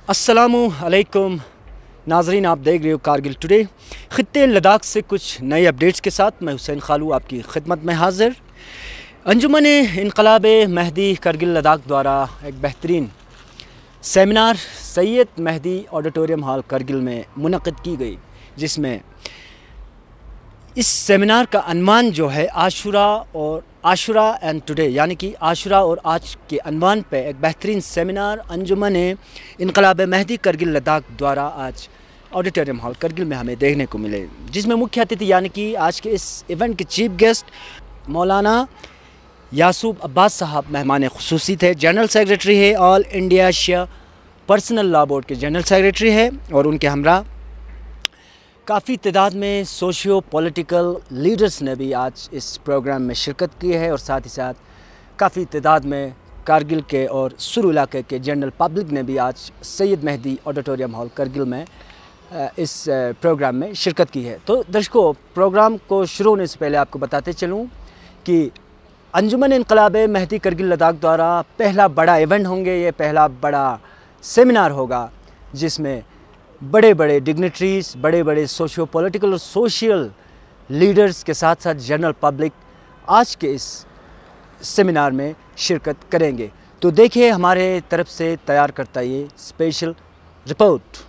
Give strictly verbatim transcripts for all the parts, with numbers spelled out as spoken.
अस्सलामु अलैकुम नाजरीन, आप देख रहे हो कारगिल टुडे। ख़ित्ते लद्दाख से कुछ नए अपडेट्स के साथ मैं हुसैन खालू आपकी खिदमत में हाज़िर। अंजुमन इनकलाब महदी कारगिल लद्दाख द्वारा एक बेहतरीन seminar Syed Mahdi auditorium hall Kargil में मुनक़िद की गई, जिसमें इस सेमिनार का अनवान जो है आशुरा और आशुरा एंड टुडे, यानी कि आशुरा और आज के अनवान पे एक बेहतरीन सेमिनार अंजुमन इनकलाब महदी कारगिल लद्दाख द्वारा आज ऑडिटोरियम हॉल कारगिल में हमें देखने को मिले, जिसमें मुख्य अतिथि यानी कि आज के इस इवेंट के चीफ गेस्ट मौलाना यासूब अब्बास साहब मेहमान खुसूसी थे। जनरल सेक्रेटरी है all India Shia personal law board के जनरल सेक्रेटरी है, और उनके हमरा काफ़ी तादाद में सोशियो पॉलिटिकल लीडर्स ने भी आज इस प्रोग्राम में शिरकत की है, और साथ ही साथ काफ़ी तादाद में कारगिल के और सुरू इलाके के जनरल पब्लिक ने भी आज सैयद महदी ऑडिटोरियम हॉल कारगिल में इस प्रोग्राम में शिरकत की है। तो दर्शकों, प्रोग्राम को शुरू होने से पहले आपको बताते चलूँ कि अंजुमन इनकलाब महदी कारगिल लद्दाख द्वारा पहला बड़ा इवेंट होंगे, ये पहला बड़ा सेमिनार होगा जिसमें बड़े बड़े डिग्निटरीज़, बड़े बड़े सोशियो पॉलिटिकल और सोशल लीडर्स के साथ साथ जनरल पब्लिक आज के इस सेमिनार में शिरकत करेंगे। तो देखिए हमारे तरफ से तैयार करता ये स्पेशल रिपोर्ट।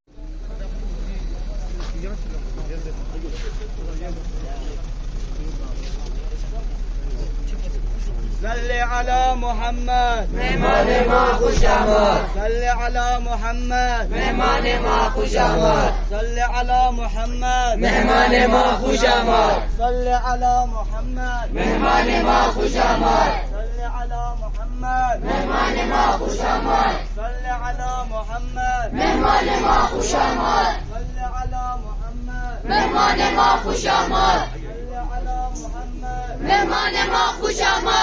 सल्ले अला मोहम्मद मेहमान माँ खुश आमद। सल्ले अला मोहम्मद मेहमान माँ खुश आमद। सल्ले अला मोहम्मद मेहमान माँ खुश आमद। सल्ले अला मोहम्मद मेहमान माँ खुश आमद। सल्ले अला मोहम्मद मेहमान माँ खुश आमद। सल्ले अला मोहम्मद मेहमान माँ खुश आमद। सल्ले अला मोहम्मद मेहमान माँ खुश आमद। सल्ले अला मोहम्मद मेहमान माँ खुश आमद।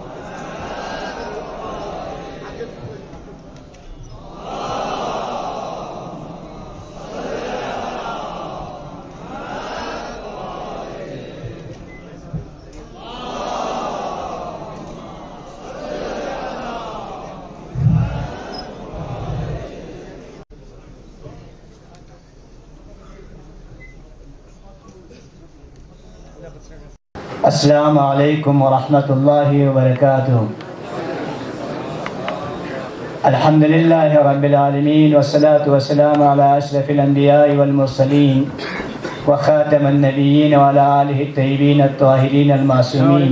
अस्सलामु अलैकुम वरहमतुल्लाहि वबरकातुहू। अल्हम्दुलिल्लाहि रब्बिल आलमीन वस्सलातु वस्सलामु अला अशरफिल अंबिया'i वल मुरसलीन व खातमन नबिय्यीन व अला आलिहि तय्यबीन अत्ताहिरीन अल मासूमीन।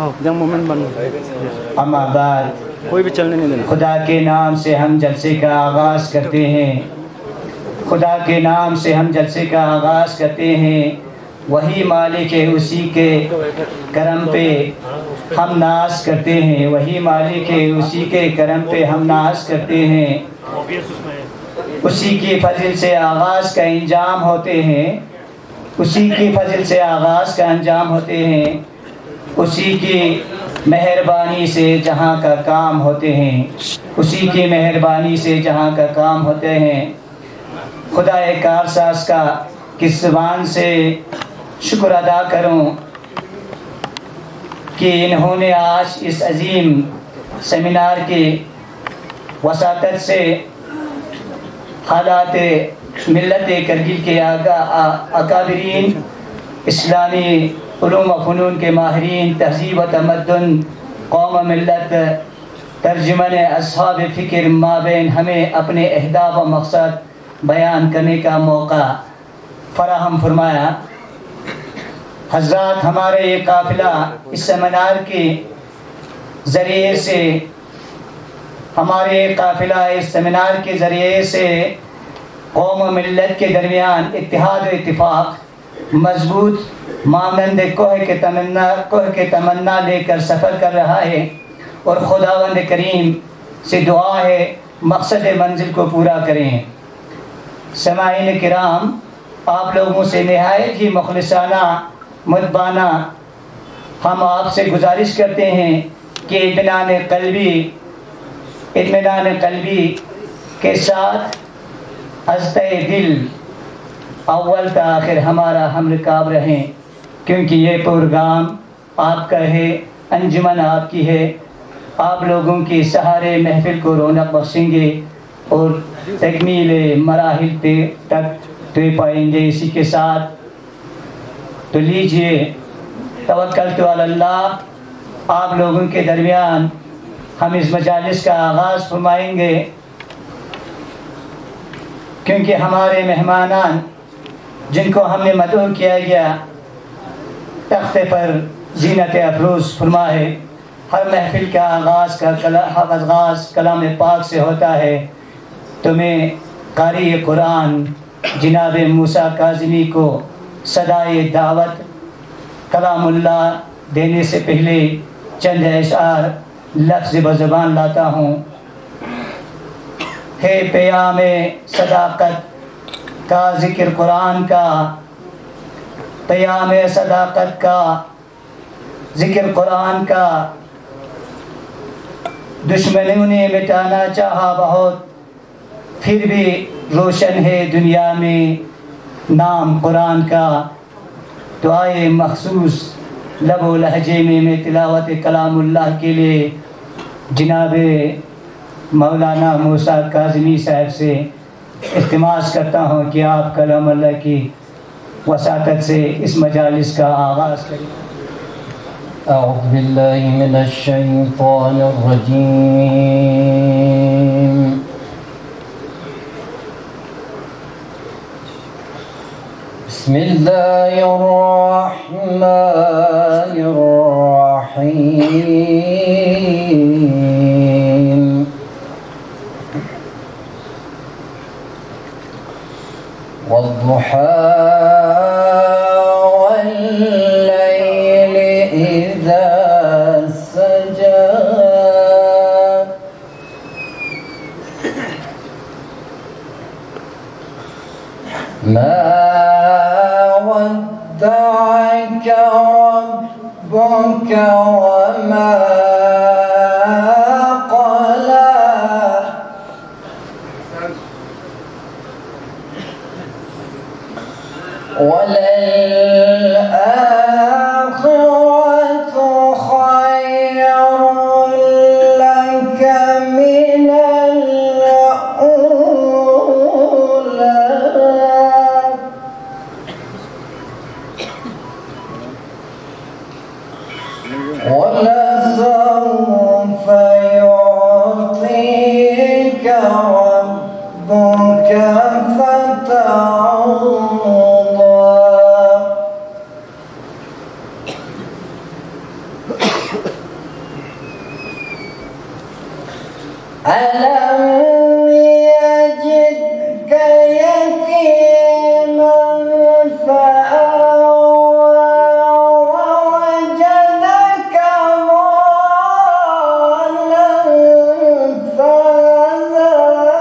अम्मा बाद, कोई भी चलने नहीं देना। खुदा के नाम से हम जलसे का आगाज़ करते हैं। खुदा के नाम से हम जलसे का आगाज़ करते हैं। वही मालिक है, उसी के करम पे हम नाज करते हैं। वही मालिक है, उसी के करम पे हम नाज करते हैं। उसी की फजल से आगाज़ का इंजाम होते हैं। उसी की फजल से आगाज़ का अंजाम होते हैं। उसी की मेहरबानी से जहाँ का काम होते हैं। उसी की मेहरबानी से जहाँ का काम होते हैं। खुदा कारसाज का किस ज़ुबान से शुक्र अदा करूं कि इन्होंने आज इस अजीम सेमिनार की वसातत से हालात मिल्लत कारगिल के आगा अकाबरीन, इस्लामी उलूम व फ़नून के माहिरीन, तहज़ीब व तमद्दुन, कौम मिल्लत, तर्जुमन अस्हाब फ़िक्र माबैन हमें अपने अहदाफ व मकसद बयान करने का मौका फराहम फरमाया। हज़रात, हमारे ये काफ़िला इस सेमिनार के ज़रिए से हमारे काफ़िला इस सेमिनार के ज़रिए से कौम व मिल्लत के दरमियान इत्तेहाद व इत्तिफ़ाक़ मज़बूत मानंद कोह के तमन्ना कोह के तमन्ना लेकर सफ़र कर रहा है, और खुदावंद करीम से दुआ है मकसद मंजिल को पूरा करें। समाईन किराम, आप लोगों से निहायत ही मुखलिसाना मुतबाना हम आपसे गुजारिश करते हैं कि इत्मीनान क़ल्बी इत्मीनान क़ल्बी के साथ हस्ते दिल अव्वल ता आखिर हमारा हम रिकाब रहें, क्योंकि ये प्रोग्राम आपका है, अंजुमन आपकी है। आप लोगों के सहारे महफिल को रौनक बख्शेंगे और تکمیل مراحل تک طے پائیں گے۔ اسی کے ساتھ تو لیجئے توکلت علی اللہ، آپ لوگوں کے درمیان ہم اس مجالس کا آغاز فرمائیں گے، کیونکہ ہمارے مہمانان جن کو ہم نے مدعو کیا گیا تختے پر زینت افروز فرما ہے۔ ہر محفل کا آغاز کا آغاز کلام پاک سے ہوتا ہے، تو میں قاری قرآن جناب موسیٰ کاظمی کو صدائے دعوت کلام اللہ دینے سے پہلے چند اشعار لفظ بزبان لاتا ہوں۔ ہے پیام صداقت کا ذکر قرآن کا، پیام صداقت کا ذکر قرآن کا، دشمنوں نے مٹانا چاہا بہت، پھر بھی روشن ہے دنیا میں نام قرآن کا۔ دعائے مخصوص لب و لہجے میں میں تلاوت کلام اللہ کے لیے جناب مولانا موسیٰ کاظمی صاحب سے التماس کرتا ہوں کہ آپ کلام اللہ کی وساطت سے اس مجالس کا آغاز کریں۔ اعوذ باللہ من الشیطان الرجیم، بسم اللہ الرحمن الرحیم، والضحى والليل إذا سجى، ما ودعك ربك وما قلى، وللآخرة خير لك من الأولى، ولسوف يعطيك ربك فترضى، ألم يجدك يتيما فآوى ووجدك ضالا فهدى۔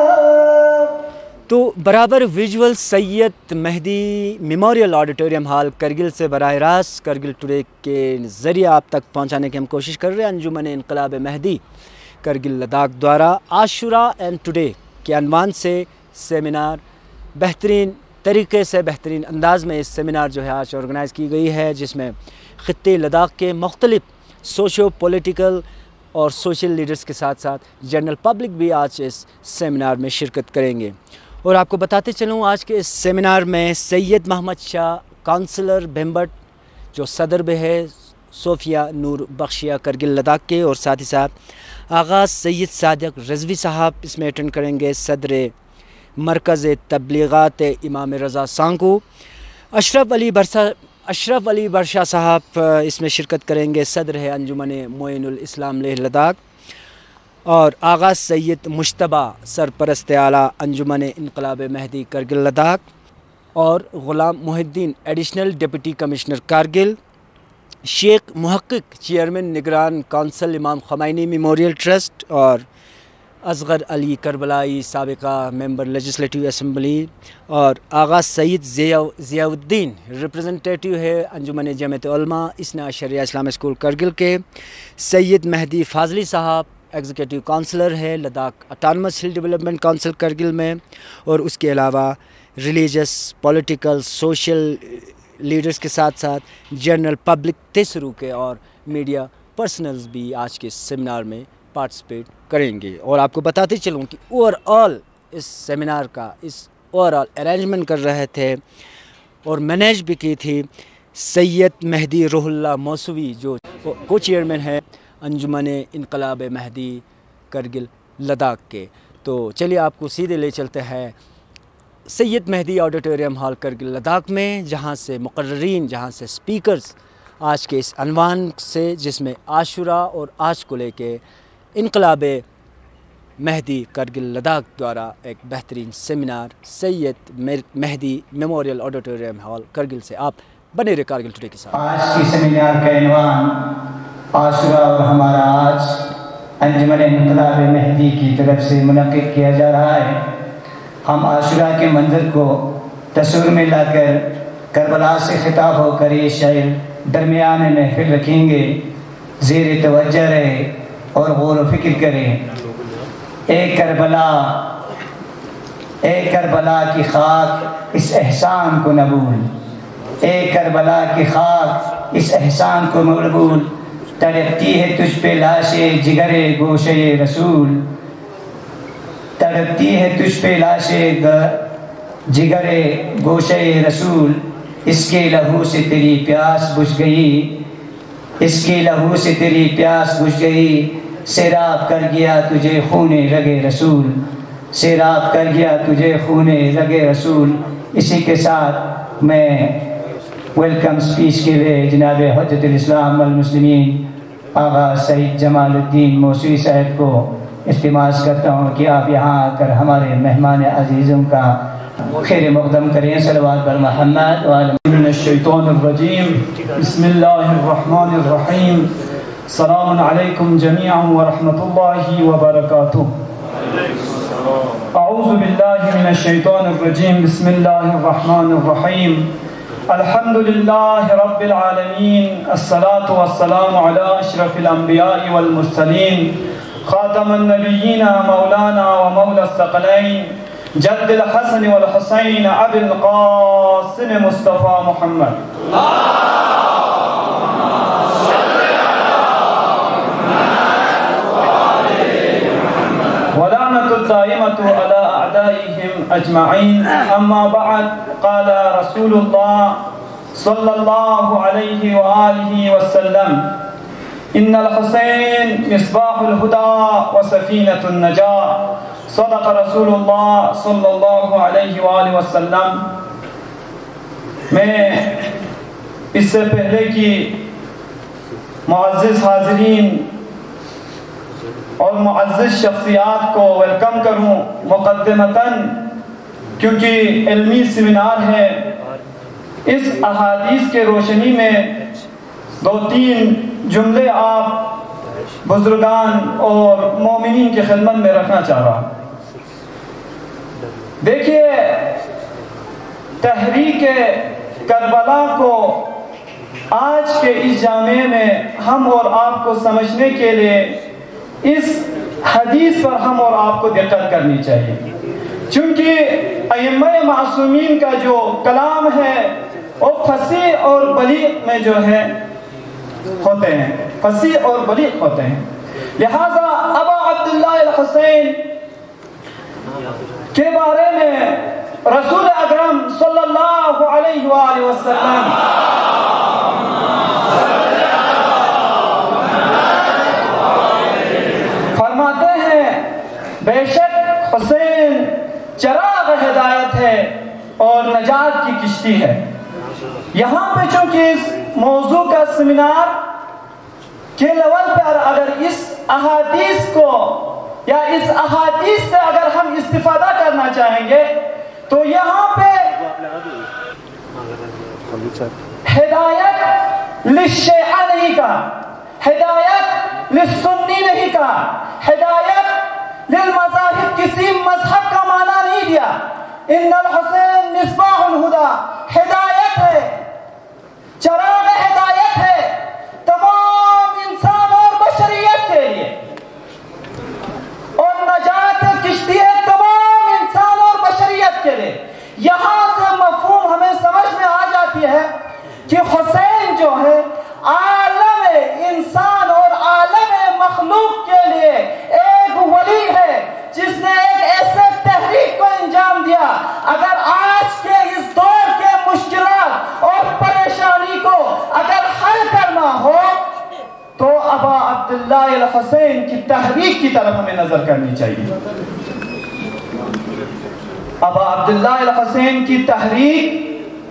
تو برابر visual Syed Mehdi memorial auditorium hall Kargil سے براہ راست کرگل ٹوڈے کے ذریعے آپ تک پہنچانے کی ہم کوشش کر رہے ہیں۔ انجمن انقلاب مہدی کرگل لداخ دوارا عاشورہ اینڈ ٹوڈے کے عنوان سے سیمینار بہترین طریقے سے بہترین انداز میں اس سیمینار جو ہے آج آرگنائز کی گئی ہے، جس میں خطے لداخ کے مختلف سوشو پولیٹیکل اور سوشل لیڈرز کے ساتھ ساتھ جنرل پبلک بھی آج اس سیمینار میں شرکت کریں گے۔ اور آپ کو بتاتے چلوں آج کے اس سیمینار میں سید محمد شاہ کونسلر بھمبٹ جو صدر بھی ہے صوفیہ نور بخشیہ کرگل لداخ کے، اور ساتھ ہی ساتھ آغاز سید صادق رضوی صاحب اس میں اٹینڈ کریں گے، صدر مرکز تبلیغات امام رضا سانگو، اشرف علی برسا اشرف علی برشا صاحب اس میں شرکت کریں گے، صدر ہے انجمن معین الاسلام لیہ لداخ، اور آغاز سید مشتبہ سرپرست اعلیٰ انجمن انقلاب مہدی کرگل لداخ، اور غلام محی الدین ایڈیشنل ڈپٹی کمشنر کارگل، شیخ محقق چیئرمین نگران کونسل امام خمینی میموریل ٹرسٹ، اور اصغر علی کربلائی سابقہ ممبر لیجسلیٹیو اسمبلی، اور آغاز سید ضیاء الدین ریپرزنٹیٹیو ہے انجمن جمعیت علماء اثنا عشریہ اسلام اسکول کرگل کے، سید مہدی فاضلی صاحب ایگزیکٹو کونسلر ہے Ladakh autonomous hill development council Kargil میں، اور اس کے علاوہ ریلیجس پولیٹیکل سوشل لیڈرز کے ساتھ ساتھ جنرل پبلک تیسرو کے اور میڈیا پرسنلز بھی آج کے سیمینار میں پارٹیسپیٹ کریں گے۔ اور آپ کو بتاتے چلوں کہ اوور آل اس سیمینار کا اس اوور آل ارینجمنٹ کر رہے تھے اور مینیج بھی کی تھی سید مہدی روح اللہ موسوی جو کو چیئرمین ہے انجمن انقلاب مہدی کرگل لداخ کے. تو چلیے آپ کو سیدھے لے چلتے ہیں سید مہدی آڈیٹوریم ہال کرگل لداخ میں، جہاں سے مقررین، جہاں سے سپیکرز آج کے اس عنوان سے جس میں عاشوراء اور آج کو لے کے انقلاب مہدی کرگل لداخ دوارا ایک بہترین seminar Syed Mehdi memorial auditorium hall Kargil سے. آپ بنے رہے کارگل ٹوڈے کے ساتھ. آج کی سیمینار کا عنوان عاشوراء اور ہمارا آج انجمن انقلاب مہدی کی طرف سے منعقد کیا جا رہا ہے. ہم عاشوراء کے منظر کو تصور میں لا کر کربلا سے خطاب ہو کر یہ شعر درمیان محفل رکھیں گے. زیر توجہ رہے اور غور و فکر کریں. اے کربلا اے کربلا کی خاک اس احسان کو نبول، اے کربلا کی خاک اس احسان کو مقبول. تڑپتی ہے تجھ پہ لاشے جگر گوشے رسول، تڑپتی ہے تجھ پہ لاشے جگر گوشے رسول. اس کے لہو سے تیری پیاس بجھ گئی، اس کے لہو سے تیری پیاس بجھ گئی. سیراب کر گیا تجھے خون رگ رسول، سیراب کر گیا تجھے خون رگ رسول. اسی کے ساتھ میں ویلکم اسپیچ کے لیے جناب حجت الاسلام والمسلمین آغا سعید جمال الدین موسوی صاحب کو التماس کرتا ہوں کہ آپ یہاں آ کر ہمارے مہمان عزیزوں کا خیر مقدم کریں. صلوات بر محمد من الشیطان الرجیم. بسم اللہ الرحمن الرحیم. السلام علیکم جميعا ورحمۃ اللہ وبرکاتہ. اعوذ باللہ من الشیطان الرجیم. بسم اللہ الرحمن الرحیم. الحمد للہ رب العالمین. الصلاة والسلام علی اشرف الانبیاء والمرسلین خاتم النبیین مولانا ومولا الثقلین جد الحسن والحسین ابی القاسم مصطفیٰ محمد. ولعنة الدائمة على أعدائهم أجمعين. أما بعد، قال رسول الله صلى الله عليه وآله وسلم: إن الحسين مصباح الهدى وسفينة النجاة. صدق رسول الله صلى الله عليه وآله وسلم. میں اس سے پہلے کی معزز حاضرین اور معزز شخصیات کو ویلکم کروں مقدمتاً، کیونکہ علمی سیمینار ہے. اس احادیث کے روشنی میں دو تین جملے آپ بزرگان اور مومنین کی خدمت میں رکھنا چاہ رہا ہوں. دیکھیے، تحریک کربلا کو آج کے اس جامعے میں ہم اور آپ کو سمجھنے کے لیے اس حدیث پر ہم اور آپ کو دقت کرنی چاہیے، چونکہ ائمہ معصومین کا جو کلام ہے وہ فصیح اور بلیغ میں جو ہے ہوتے ہیں، فصیح اور بلیغ ہوتے ہیں. لہذا ابا عبداللہ الحسین کے بارے میں رسول اکرم صلی اللہ علیہ وآلہ وسلم فرماتے ہیں: بے شک حسین چراغ ہدایت ہے اور نجات کی کشتی ہے. یہاں پہ چونکہ اس موضوع کا سیمینار کے لیول پر اگر اس احادیث کو یا اس احادیث سے اگر ہم استفادہ کرنا چاہیں گے تو یہاں پہ ہدایت للشیعہ نہیں کہا، ہدایت للسنی نہیں کہا، ہدایت للمذاہب کسی مذہب کا معنی نہیں دیا. ان الحسین مصباح الہدی ہدایت ہے، چراغ ہدایت ہے تمام انسان اور بشریت کے لیے، اور نجات کشتی ہے تمام انسان اور بشریت کے لیے. یہاں سے مفہوم ہمیں سمجھ میں آ جاتی ہے کہ حسین جو ہے عالم انسان اور عالم مخلوق کے لیے ایک ولی ہے جس نے ایک ایسے تحریک الحسین کی تحریک کی طرف ہمیں نظر کرنی چاہیے۔ ابا عبداللہ الحسین کی تحریک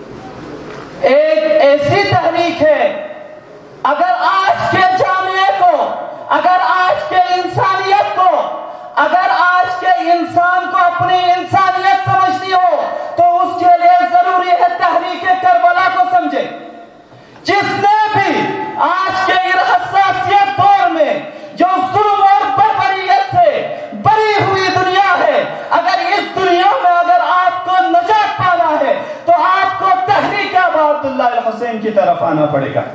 ایک ایسی تحریک ہے، اگر آج کے جامعے کو، اگر آج کے انسانیت کو، اگر آج کے انسان کو اپنی انسانیت سمجھنی ہو تو اس کے لیے ضروری ہے تحریک کربلا کو سمجھے۔ جس نے بھی آج کے حساسیت دور میں جو ظلم اور بربریت سے بری ہوئی دنیا ہے، اگر اس دنیا میں اگر آپ کو نجات پانا ہے تو آپ کو تحریک ابا عبداللہ الحسین کی طرف آنا پڑے گا۔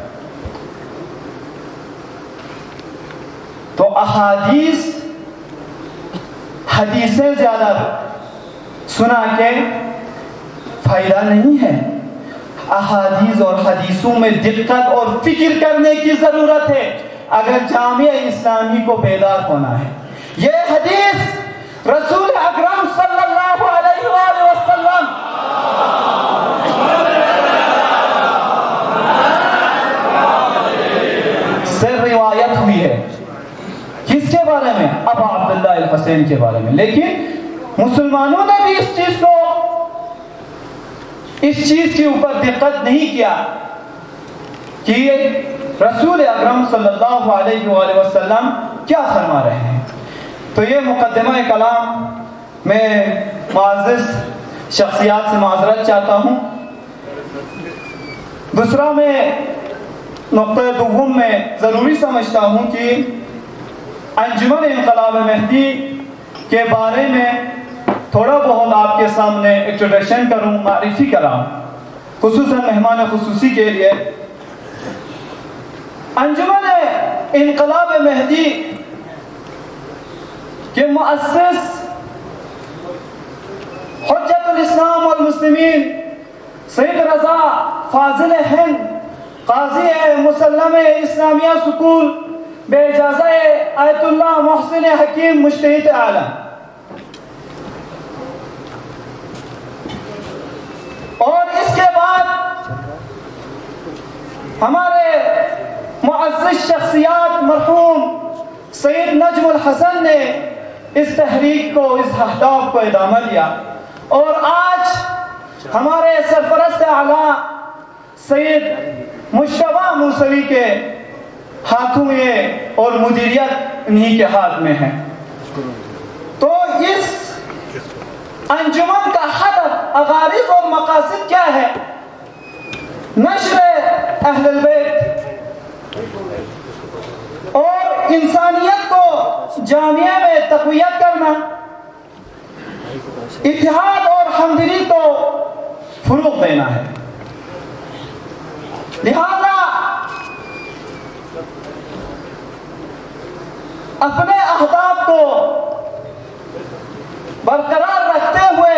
تو احادیث حدیثیں زیادہ سنا کے فائدہ نہیں ہے، احادیث اور حدیثوں میں دقت اور فکر کرنے کی ضرورت ہے اگر جامعہ اسلامی کو بیدار ہونا ہے۔ یہ حدیث رسول اکرم صلی اللہ علیہ وآلہ وسلم سے روایت ہوئی ہے، کس کے بارے میں؟ ابا عبداللہ الحسین کے بارے میں، لیکن مسلمانوں نے بھی اس چیز کو اس چیز کے اوپر دقت نہیں کیا کہ رسول اکرم صلی اللہ علیہ وآلہ وسلم کیا فرما رہے ہیں۔ تو یہ مقدمہ کلام میں معزز شخصیات سے معذرت چاہتا ہوں۔ دوسرا میں نقطہ دوم میں ضروری سمجھتا ہوں کہ انجمن انقلاب مہدی کے بارے میں تھوڑا بہت آپ کے سامنے انٹروڈکشن کروں، معرفی کراؤں، خصوصاً مہمان خصوصی کے لیے۔ انجمن انقلاب مہدی کے مؤسس حجت الاسلام والمسلمین سید رضا فاضل ہند، قاضی مسلم اسلامیہ سکول بے اجازہ آیت اللہ محسن حکیم مجتہد عالم، اور اس کے بعد ہمارے معزز شخصیات مرحوم سید نجم الحسن نے اس تحریک کو، اس اہداف کو ادامہ دیا، اور آج ہمارے سرپرست اعلیٰ سید مشتبہ موسوی کے ہاتھوں یہ اور مدیریت انہی کے ہاتھ میں ہے۔ تو اس انجمن کا ہدف، غرض اور مقاصد کیا ہے؟ نشر اہل البیت اور انسانیت کو جامعہ میں تقویت کرنا، اتحاد اور ہمدردی کو فروغ دینا ہے۔ لہذا اپنے اہداف کو برقرار رکھتے ہوئے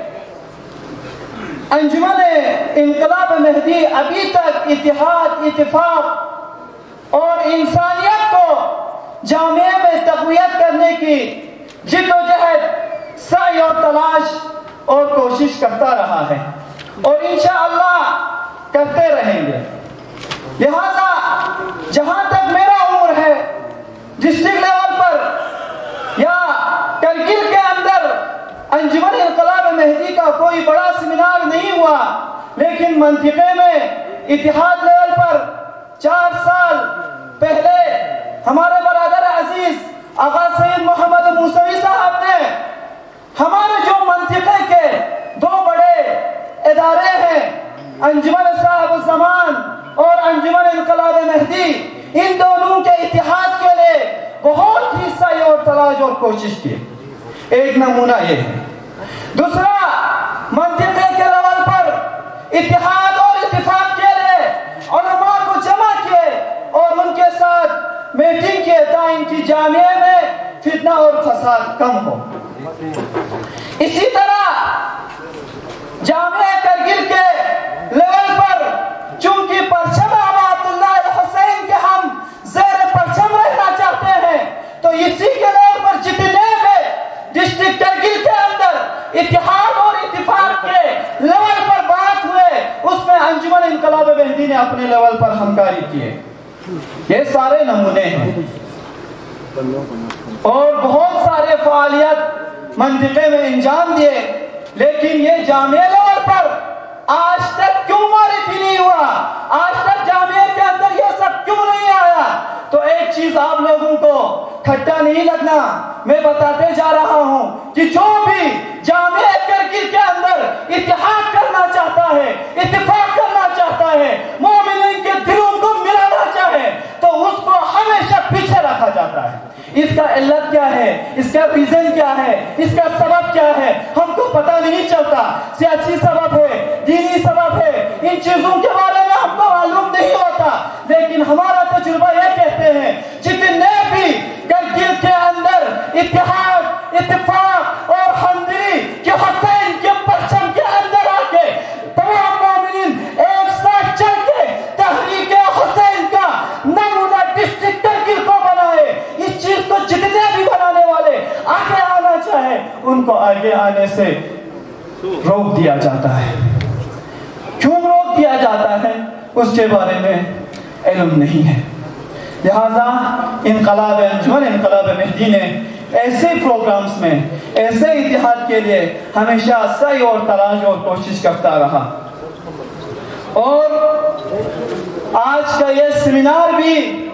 انجمن انقلاب مہدی ابھی تک اتحاد، اتفاق اور انسانیت کو جامعہ میں تقویت کرنے کی جد و جہد، سعی اور تلاش اور کوشش کرتا رہا ہے، اور انشاءاللہ کرتے رہیں گے۔ لہذا جہاں تک میرا عمر ہے، ڈسٹرکٹ لیول پر یا کرگل کے اندر انجمن انقلاب مہدی کا کوئی بڑا سیمینار نہیں ہوا، لیکن منطقے میں اتحاد لیول پر چار سال پہلے ہمارے برادر عزیز آغا سید محمد موسوی صاحب نے ہمارے جو منطقے کے دو بڑے ادارے ہیں، انجمن صاحب الزمان اور انجمن انقلاب مہدی، ان دونوں کے اتحاد کے لیے بہت ہی سعی اور تلاش اور کوشش کی۔ ایک نمونہ یہ ہے۔ دوسرا، منطقے کے لیول پر اتحاد اور اتفاق کے لیے علماء کو جمع کیے اور ان کے ساتھ میٹنگ کیے تاکہ ان کی جامعہ میں فتنہ اور فساد کم ہو۔ اسی طرح جامعہ کرگل کے لیول پر چونکہ پرچم ابا عبداللہ الحسین کے ہم زیر پرچم رہنا چاہتے ہیں، تو اسی کے لیول پر جتنے بھی ڈسٹرکٹ کرگل کے اندر اتحاد اور اتفاق کے لیول پر بات ہوئے، اس میں انجمن انقلاب مہدی نے اپنے لیول پر ہمکاری کی ہے۔ یہ سارے نمونے ہیں۔ اور بہت سارے فعالیت منطقے میں انجام دیے، لیکن یہ جامعہ لیول پر آج تک کیوں معرفی نہیں ہوا؟ آج تک جامعہ کے اندر یہ سب کیوں نہیں آیا؟ تو ایک چیز آپ لوگوں کو کھٹا نہیں لگنا، میں بتاتے جا رہا ہوں کہ جو بھی جامعہ کرگل کے اندر اتحاد کرنا چاہتا ہے، اتفاق کرنا چاہتا ہے، مومنین کے دلوں کو ملانا چاہے، تو اس کو ہمیشہ پیچھے رکھا جاتا ہے۔ اس کا علت کیا ہے؟ اس کا ریزن کیا ہے؟ اس کا سبب کیا ہے؟ ہم کو پتہ نہیں چلتا۔ سیاسی سبب ہے، دینی سبب ہے، ان چیزوں کے بارے میں ہم کو معلوم نہیں ہوتا، لیکن ہمارا تجربہ یہ کہتے ہیں جتنے بھی کرگل کے اندر اتحاد، اتفاق اور ہمدردی کے حسین کے پرچم کے اندر آ کے تمام مومنین ایک ساتھ چل کے تحریک حسین کا نمونہ ڈسٹرکٹ کرگل کو بنائے۔ اس چیز کو جتنے بھی بنانے والے آگے آنا چاہے ان کو آگے آنے سے روک دیا جاتا ہے۔ کیوں روک دیا جاتا ہے اس کے بارے میں علم نہیں ہے۔ لہذا انقلاب انجمن انقلاب مہدی نے ایسے پروگرامز میں ایسے اتحاد کے لیے ہمیشہ سعی اور تلاش اور کوشش کرتا رہا، اور آج کا یہ سیمینار بھی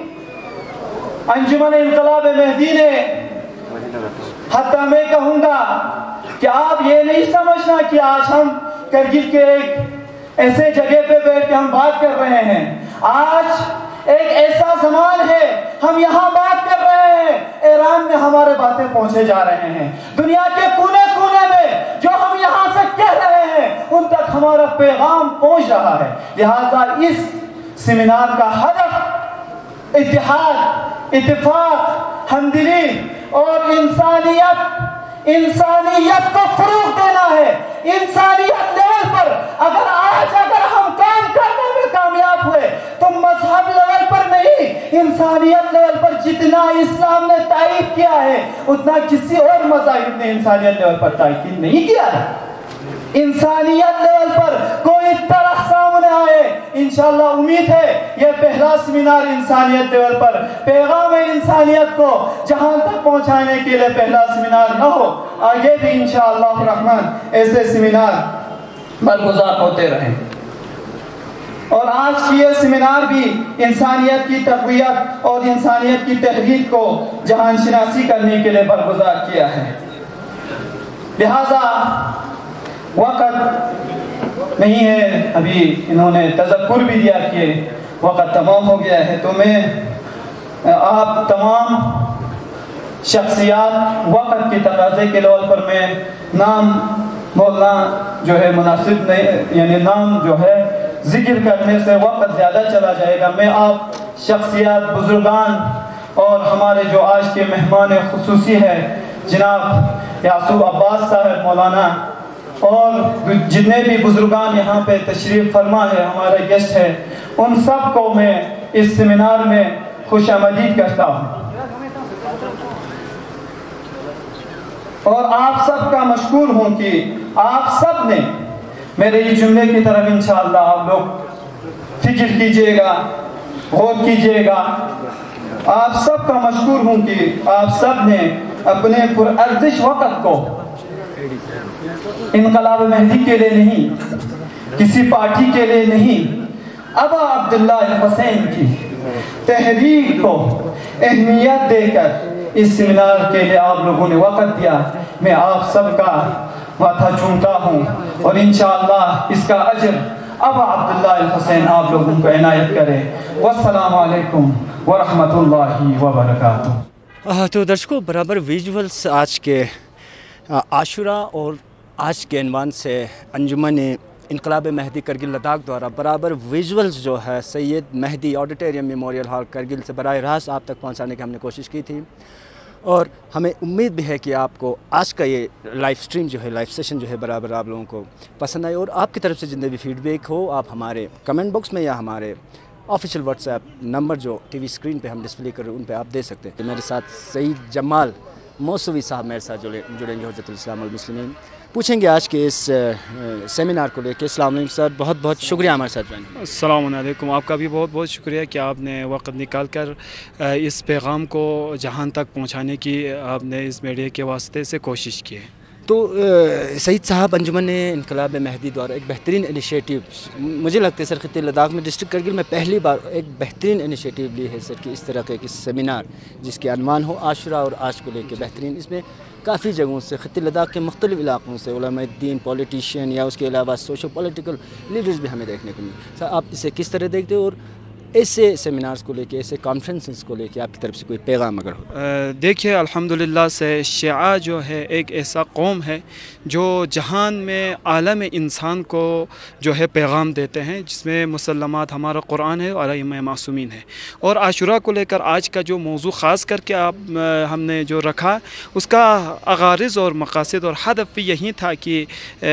انجمن انقلاب مہدی نے، حتیٰ میں کہوں گا کہ آپ یہ نہیں سمجھنا کہ آج ہم کرگل کے ایک ایسے جگہ پہ بیٹھ کے ہم بات کر رہے ہیں۔ آج ایک ایسا زمان ہے، ہم یہاں بات کر رہے ہیں، ایران میں ہمارے باتیں پہنچے جا رہے ہیں، دنیا کے کونے کونے میں جو ہم یہاں سے کہہ رہے ہیں ان تک ہمارا پیغام پہنچ رہا ہے۔ لہٰذا اس سیمینار کا ہدف اتحاد، اتفاق، ہمدردی اور انسانیت انسانیت کو فروغ دینا ہے۔ انسانیت لیول پر اگر آج اگر ہم کام کرنے میں کامیاب ہوئے تو مذہب لیول پر نہیں، انسانیت لیول پر جتنا اسلام نے تائید کیا ہے اتنا کسی اور مذاہب نے انسانیت لیول پر تائید نہیں کیا ہے۔ انسانیت لیول پر کوئی طرح سامنے آئے، انشاءاللہ امید ہے یہ پہلا سیمینار انسانیت لیول پر پیغام انسانیت کو جہاں تک پہنچانے کے لیے پہلا سیمینار نہ ہو، آگے بھی انشاءاللہ الرحمن ایسے سیمینار برگزار ہوتے رہیں۔ اور آج کی یہ سیمینار بھی انسانیت کی تقویت اور انسانیت کی تحریک کو جہان شناسی کرنے کے لیے برگزار کیا ہے۔ لہذا وقت نہیں ہے، ابھی انہوں نے تذکر بھی دیا کہ وقت تمام ہو گیا ہے، تو میں آپ تمام شخصیات وقت کے تقاضے کے لیول پر میں نام بولنا جو ہے مناسب نہیں، یعنی نام جو ہے ذکر کرنے سے وقت زیادہ چلا جائے گا۔ میں آپ شخصیات بزرگان اور ہمارے جو آج کے مہمان خصوصی ہے جناب یعصوب عباس صاحب مولانا اور جتنے بھی بزرگان یہاں پہ تشریف فرما ہے، ہمارے گیسٹ ہے، ان سب کو میں اس سیمینار میں خوش آمدید کرتا ہوں، اور آپ سب کا مشکور ہوں کہ آپ سب نے میرے اس جملے کی طرف انشاءاللہ آپ لوگ فکر کیجئے گا، غور کیجئے گا۔ آپ سب کا مشکور ہوں کہ آپ سب نے اپنے پرارزش وقت کو انقلاب مہدی کے لیے نہیں، کسی پارٹی کے لیے نہیں، ابا عبداللہ الحسین کی تحریک کو اہمیت دے کر اس سیمینار کے لیے آپ لوگوں نے وقت دیا۔ میں آپ سب کا ماتھا چومتا ہوں، اور انشاءاللہ اس کا اجر ابا عبداللہ الحسین آپ لوگوں کو عنایت کرے۔ والسلام علیکم ورحمۃ اللہ وبرکاتہ۔ تو درشکوں، برابر ویژولز آج کے عاشوراء اور آج کے عنوان سے انجمن انقلاب مہدی کرگل لداخ دوارا برابر ویژولز جو ہے Syed Mehdi auditorium memorial hall Kargil سے براہ راست آپ تک پہنچانے کی ہم نے کوشش کی تھی، اور ہمیں امید بھی ہے کہ آپ کو آج کا یہ لائیو سٹریم جو ہے، لائیو سیشن جو ہے برابر آپ لوگوں کو پسند آئے، اور آپ کی طرف سے جتنے بھی فیڈ بیک ہو آپ ہمارے کمنٹ باکس میں یا ہمارے آفیشیل واٹس ایپ نمبر جو ٹی وی اسکرین پہ ہم ڈسپلے کر رہے ہیں ان پہ آپ دے سکتے ہیں۔ میرے ساتھ سعید جمال موسوی صاحب میرے ساتھ جڑے جڑیں گے حجت الاسلام والمسلمین. پوچھیں گے آج کے اس سیمینار کو لے کے. السلام علیکم سر, بہت بہت شکریہ ہمارے ساتھ جوائن کرنے. السلام علیکم, آپ کا بھی بہت بہت شکریہ کہ آپ نے وقت نکال کر اس پیغام کو جہان تک پہنچانے کی آپ نے اس میڈیا کے واسطے سے کوشش کی ہے. تو سعید صاحب, انجمن انقلاب مہدی دوارا ایک بہترین انیشیٹو مجھے لگتا ہے سر خطے لداخ میں ڈسٹرکٹ کرگل میں پہلی بار ایک بہترین انیشیٹو لی ہے سر کہ اس طرح کا ایک سیمینار جس کے عنوان ہو عاشورہ اور آج کو لے کے بہترین. اس میں کافی جگہوں سے خطے لداخ کے مختلف علاقوں سے علماء دین, پولیٹیشین یا اس کے علاوہ سوشو پولیٹیکل لیڈرز بھی ہمیں دیکھنے کو ملے. سر آپ اسے کس طرح دیکھتے ہو, اور ایسے سیمینارز کو لے کے, ایسے کانفرنسز کو لے کے آپ کی طرف سے کوئی پیغام اگر ہو؟ دیکھیے الحمدللہ سے شیعہ جو ہے ایک ایسا قوم ہے جو جہان میں عالم انسان کو جو ہے پیغام دیتے ہیں, جس میں مسلمات ہمارا قرآن ہے اور ائمہ معصومین ہے. اور عاشورہ کو لے کر آج کا جو موضوع خاص کر کے آپ ہم نے جو رکھا, اس کا غرض اور مقاصد اور ہدف بھی یہی تھا کہ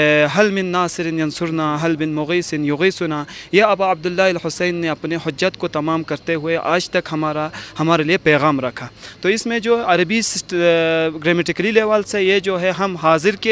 حل من ناصر ینصرنا حل من مغیث یغیثنا, یہ ابا عبداللہ الحسین نے اپنے حجت کو تمام کرتے ہوئے آج تک ہمارا ہمارے لیے پیغام رکھا. تو اس میں جو عربی گرامیٹیکلی لیول سے یہ جو ہے ہم حاضر کے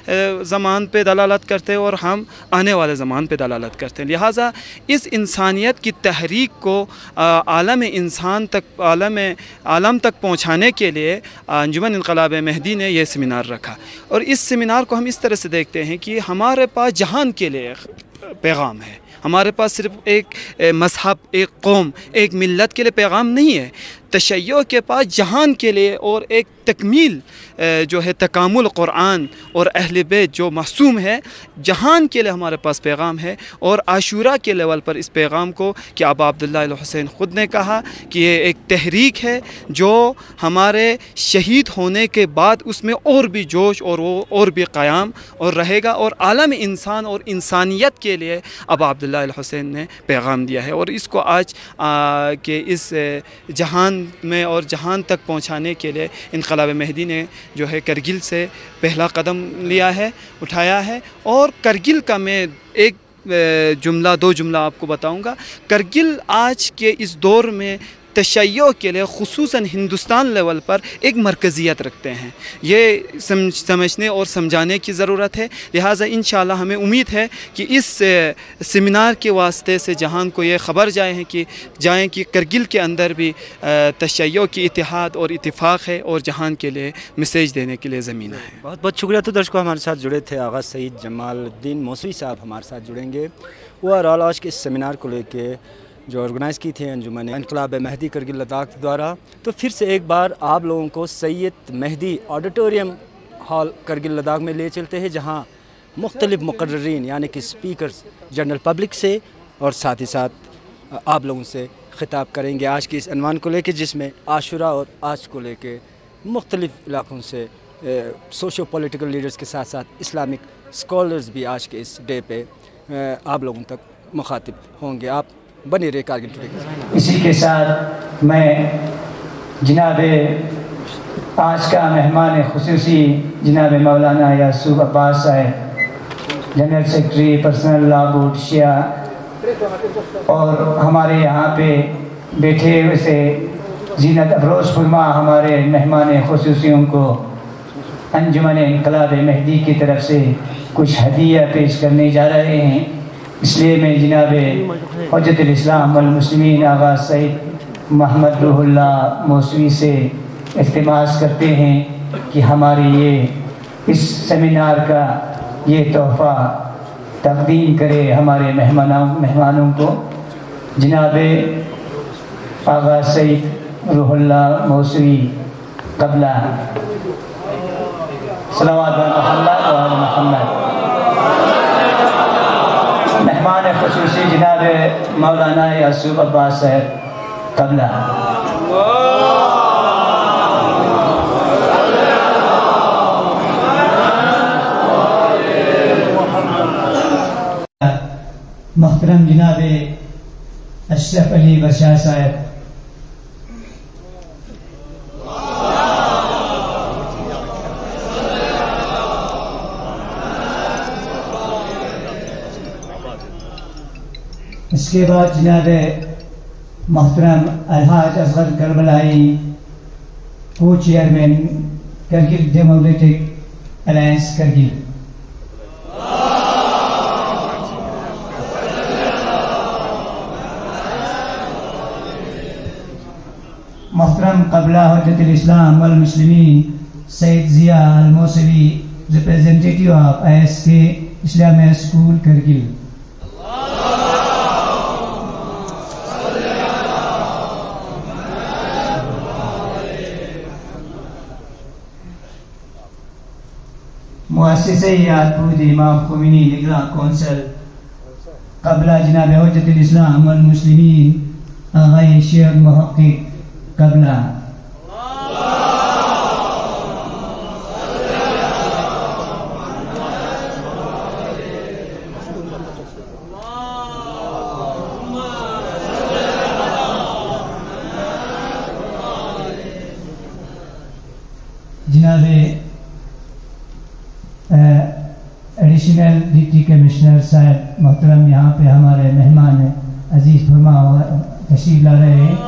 زمان پہ دلالت کرتے ہیں اور ہم آنے والے زمان پہ دلالت کرتے ہیں. لہٰذا اس انسانیت کی تحریک کو عالم انسان تک عالم عالم تک پہنچانے کے لیے انجمن انقلاب مہدی نے یہ سیمینار رکھا. اور اس سیمینار کو ہم اس طرح سے دیکھتے ہیں کہ ہمارے پاس جہان کے لیے پیغام ہے. ہمارے پاس صرف ایک مذہب, ایک قوم, ایک ملت کے لیے پیغام نہیں ہے. تشیع کے پاس جہان کے لیے اور ایک تکمیل جو ہے تکامل قرآن اور اہل بیت جو معصوم ہے, جہان کے لیے ہمارے پاس پیغام ہے. اور عاشورہ کے لیول پر اس پیغام کو کہ ابا عبداللہ الحسین خود نے کہا کہ یہ ایک تحریک ہے جو ہمارے شہید ہونے کے بعد اس میں اور بھی جوش اور وہ اور بھی قیام اور رہے گا, اور عالم انسان اور انسانیت کے لیے ابا عبداللہ الحسین نے پیغام دیا ہے. اور اس کو آج کے اس جہان میں اور جہان تک پہنچانے کے لیے انقلاب مہدی نے جو ہے کرگل سے پہلا قدم لیا ہے, اٹھایا ہے. اور کرگل کا میں ایک جملہ دو جملہ آپ کو بتاؤں گا. کرگل آج کے اس دور میں تشیع کے لیے خصوصاً ہندوستان لیول پر ایک مرکزیت رکھتے ہیں. یہ سمجھنے اور سمجھانے کی ضرورت ہے. لہٰذا انشاءاللہ ہمیں امید ہے کہ اس سیمینار کے واسطے سے جہان کو یہ خبر جائے ہیں کہ جائیں کہ کرگل کے اندر بھی تشیع کی اتحاد اور اتفاق ہے اور جہان کے لیے میسیج دینے کے لیے زمینہ ہے. بہت بہت شکریہ. تو درشکوں ہمارے ساتھ جڑے تھے آغا سعید جمال الدین موسوی صاحب ہمارے ساتھ جڑیں گے. وہ اور آج کے اس سیمینار کو لے کے جو آرگنائز کی تھی انجمن انقلاب مہدی کرگل لداخ دوارا. تو پھر سے ایک بار آپ لوگوں کو سید مہدی آڈیٹوریم ہال کرگل لداخ میں لے چلتے ہیں, جہاں مختلف مقررین یعنی کہ سپیکرز جنرل پبلک سے اور ساتھ ہی ساتھ آپ لوگوں سے خطاب کریں گے آج کی اس عنوان کو لے کے, جس میں عاشورہ اور آج کو لے کے مختلف علاقوں سے سوشو پولیٹیکل لیڈرز کے ساتھ ساتھ اسلامک اسکالرز بھی آج کے اس ڈے پہ آپ لوگوں تک مخاطب ہوں گے. آپ بنے رہے کارگل ٹوڈے کے ساتھ. اسی کے ساتھ میں جناب آج کا مہمان خصوصی جناب مولانا Yasoob Abbas Sahab, general secretary personal law board Shia, اور ہمارے یہاں پہ بیٹھے ہوئے سے زینت افروز فرما ہمارے مہمان خصوصیوں کو انجمن انقلاب مہدی کی طرف سے کچھ ہدیہ پیش کرنے جا رہے ہیں. اس لیے میں جناب حجت الاسلام والمسلمین آغا سعید محمد روح اللہ موسوی سے التماس کرتے ہیں کہ ہماری یہ اس سیمینار کا یہ تحفہ تقدیم کرے ہمارے مہمانوں مہمانوں کو. جناب آغا سعید روح اللہ موسوی قبلہ صلوات محمد و محمد. مہمان خصوصی جناب مولانا یعصوب عباس صاحب قبلہ. محترم جناب اشرف علی برشاہ صاحب, اس کے بعد جناب محترم الحاج اصغر کربلائی کو chairman Kargil Democratic Alliance Kargil. Muhtaram Qabla Hujjat al-Islam wal Muslimin Sayyid Zia Al-Mosili, representative of I S K Islamia School Kargil. مؤسسہ یادبود امام خمینی نگراں کونسل قبلہ جناب حجت الاسلام والمسلمین آغائی شیخ محقق قبلہ. جناب ایڈیشنل ڈپٹی کمشنر صاحب محترم یہاں پہ ہمارے مہمان عزیز فرما تشریف لا رہے ہیں.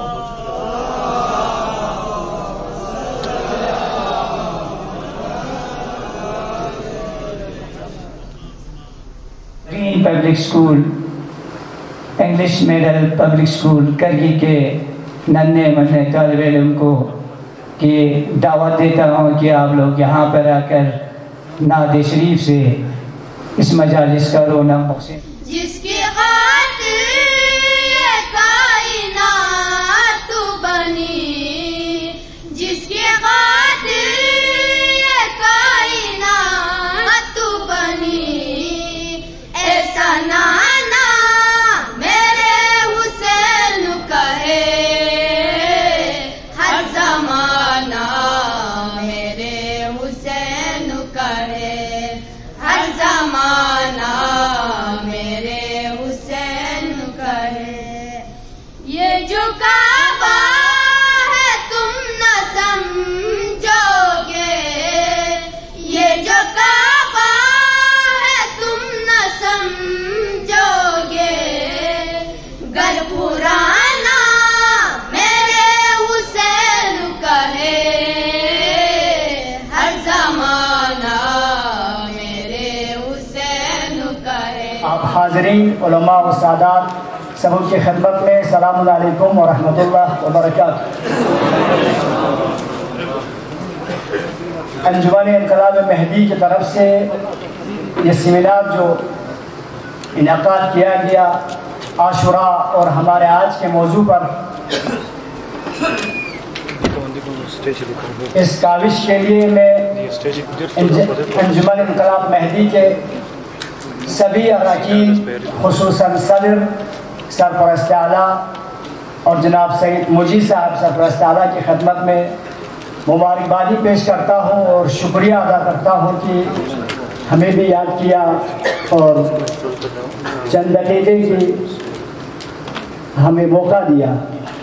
Public school English medal public school Kargil کے ننھے منھے طالب علم کو کہ دعوت دیتا ہوں کہ آپ لوگ یہاں پر آ کر نعت شریف سے اس مجالس کا رونق بخشیں. جس کی خاطر یہ کائنات تو بنی، جس کی خاطر یہ کائنات تو بنی، ایسا نانا میرے حسین کہے ہر زمانہ، میرے حسین کہے ہر زمانہ، میرے حسین کہے. یہ جو کعبہ ہے تم نہ سمجھو گے، یہ جو کعبہ ہے تم نہ سمجھو گے، گر پرانا میرے حسین کہے ہر زمانہ، میرے حسین کہے. آپ حاضرین علماء و سادات سب کی خدمت میں السلام علیکم ورحمۃ اللہ وبرکاتہ. انجمن انقلاب مہدی کی طرف سے یہ سیمینار جو انعقاد کیا گیا عاشوراء اور ہمارے آج کے موضوع پر، اس کاوش کے لیے میں انجمن انقلاب مہدی کے سبھی اراکین خصوصاً صدر سرپرست اعلیٰ اور جناب سید مجی صاحب سرپرست اعلیٰ کی خدمت میں مبارکبادی پیش کرتا ہوں اور شکریہ ادا کرتا ہوں کہ ہمیں بھی یاد کیا اور چند دقیقے کی ہمیں موقع دیا.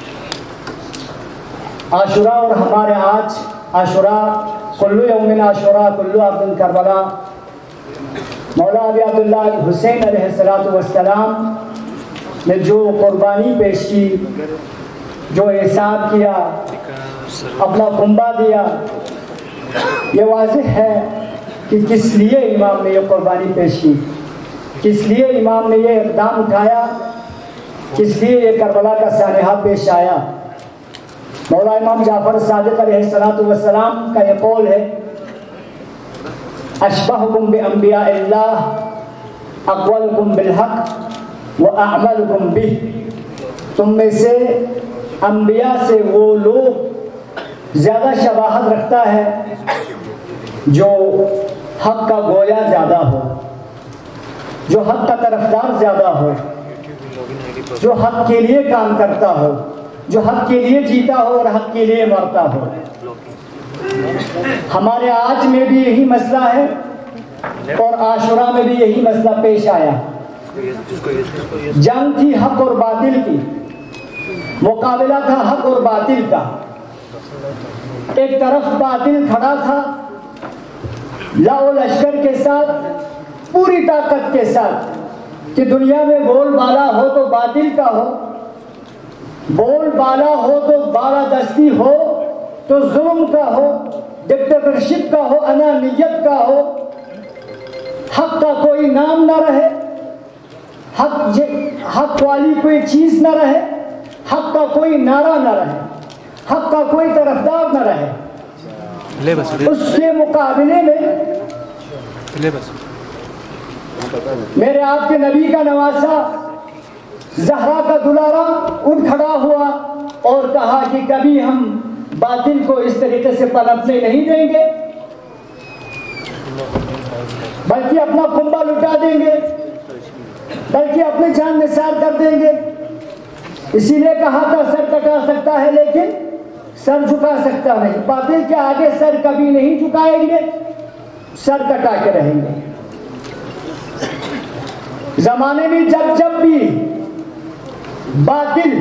عاشوراء اور ہمارے آج عاشوراء کلو یومن عاشوراء کلو عبد کربلا، مولا ابی عبداللہ حسین علیہ السلام نے جو قربانی پیش کی، جو احسان کیا، اپنا کنبہ دیا، یہ واضح ہے کہ کس لیے امام نے یہ قربانی پیش کی، کس لیے امام نے یہ اقدام اٹھایا، کس لیے یہ کربلا کا سانحہ پیش آیا. مولا امام جعفر صادق علیہ السلام کا یہ قول ہے، اشبہکم بانبیاء اللہ اقولکم بالحق واعملکم بہ. تم میں سے انبیاء سے وہ لوگ زیادہ شباہت رکھتا ہے جو حق کا گویا زیادہ ہو، جو حق کا طرفدار زیادہ ہو، جو حق کے لیے کام کرتا ہو، جو حق کے لیے جیتا ہو اور حق کے لیے مرتا ہو. ہمارے آج میں بھی یہی مسئلہ ہے اور عاشوراء میں بھی یہی مسئلہ پیش آیا. جنگ تھی حق اور باطل کی، مقابلہ تھا حق اور باطل کا. ایک طرف باطل کھڑا تھا لا و لشکر کے ساتھ، پوری طاقت کے ساتھ کہ دنیا میں بول بالا ہو تو باطل کا ہو، بول بالا ہو تو بالادستی ہو تو ظلم کا ہو، डिक्टेटरशिप का हो, अनानियत का हो, हक का कोई नाम ना रहे, हक जे हक वाली कोई चीज ना रहे, हक का कोई नारा ना रहे, हक का कोई तरफदार ना रहे। ले बस, ले। उसके मुकाबले में ले बस। मेरे आपके नबी का नवासा ज़हरा का दुलारा उठ खड़ा हुआ और कहा कि कभी हम बातिल को इस तरीके से पनपने नहीं देंगे, बल्कि अपना कुंबा लुटा देंगे, बल्कि अपनी जान निसार कर देंगे। इसीलिए कहा था सर कटा सकता है लेकिन सर झुका सकता नहीं। बातिल के आगे सर कभी नहीं झुकाएंगे, सर कटा के रहेंगे। जमाने में जब जब भी बातिल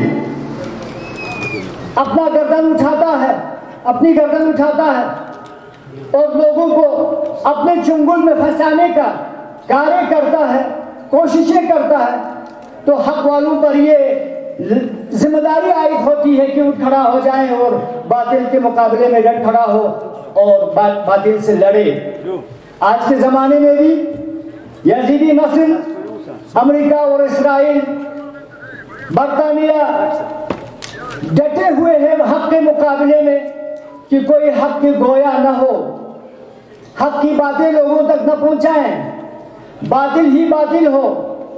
अपना गर्दन उठाता है, अपनी गर्दन उठाता है और लोगों को अपने चुंगल में फंसाने का कार्य करता है, कोशिशें करता है, तो हक वालों पर ये जिम्मेदारी आयद होती है कि उठ खड़ा हो जाएं और बातिल के मुकाबले में डट खड़ा हो और बा, बातिल से लड़े। आज के ज़माने में भी यजीदी नस्ल अमेरिका और इसराइल, बरतानिया डटे हुए हैं हक के मुकाबले में कि कोई हक की गोया न हो, हक की बातें लोगों तक न पहुंचाएं, बातिल ही बातिल हो।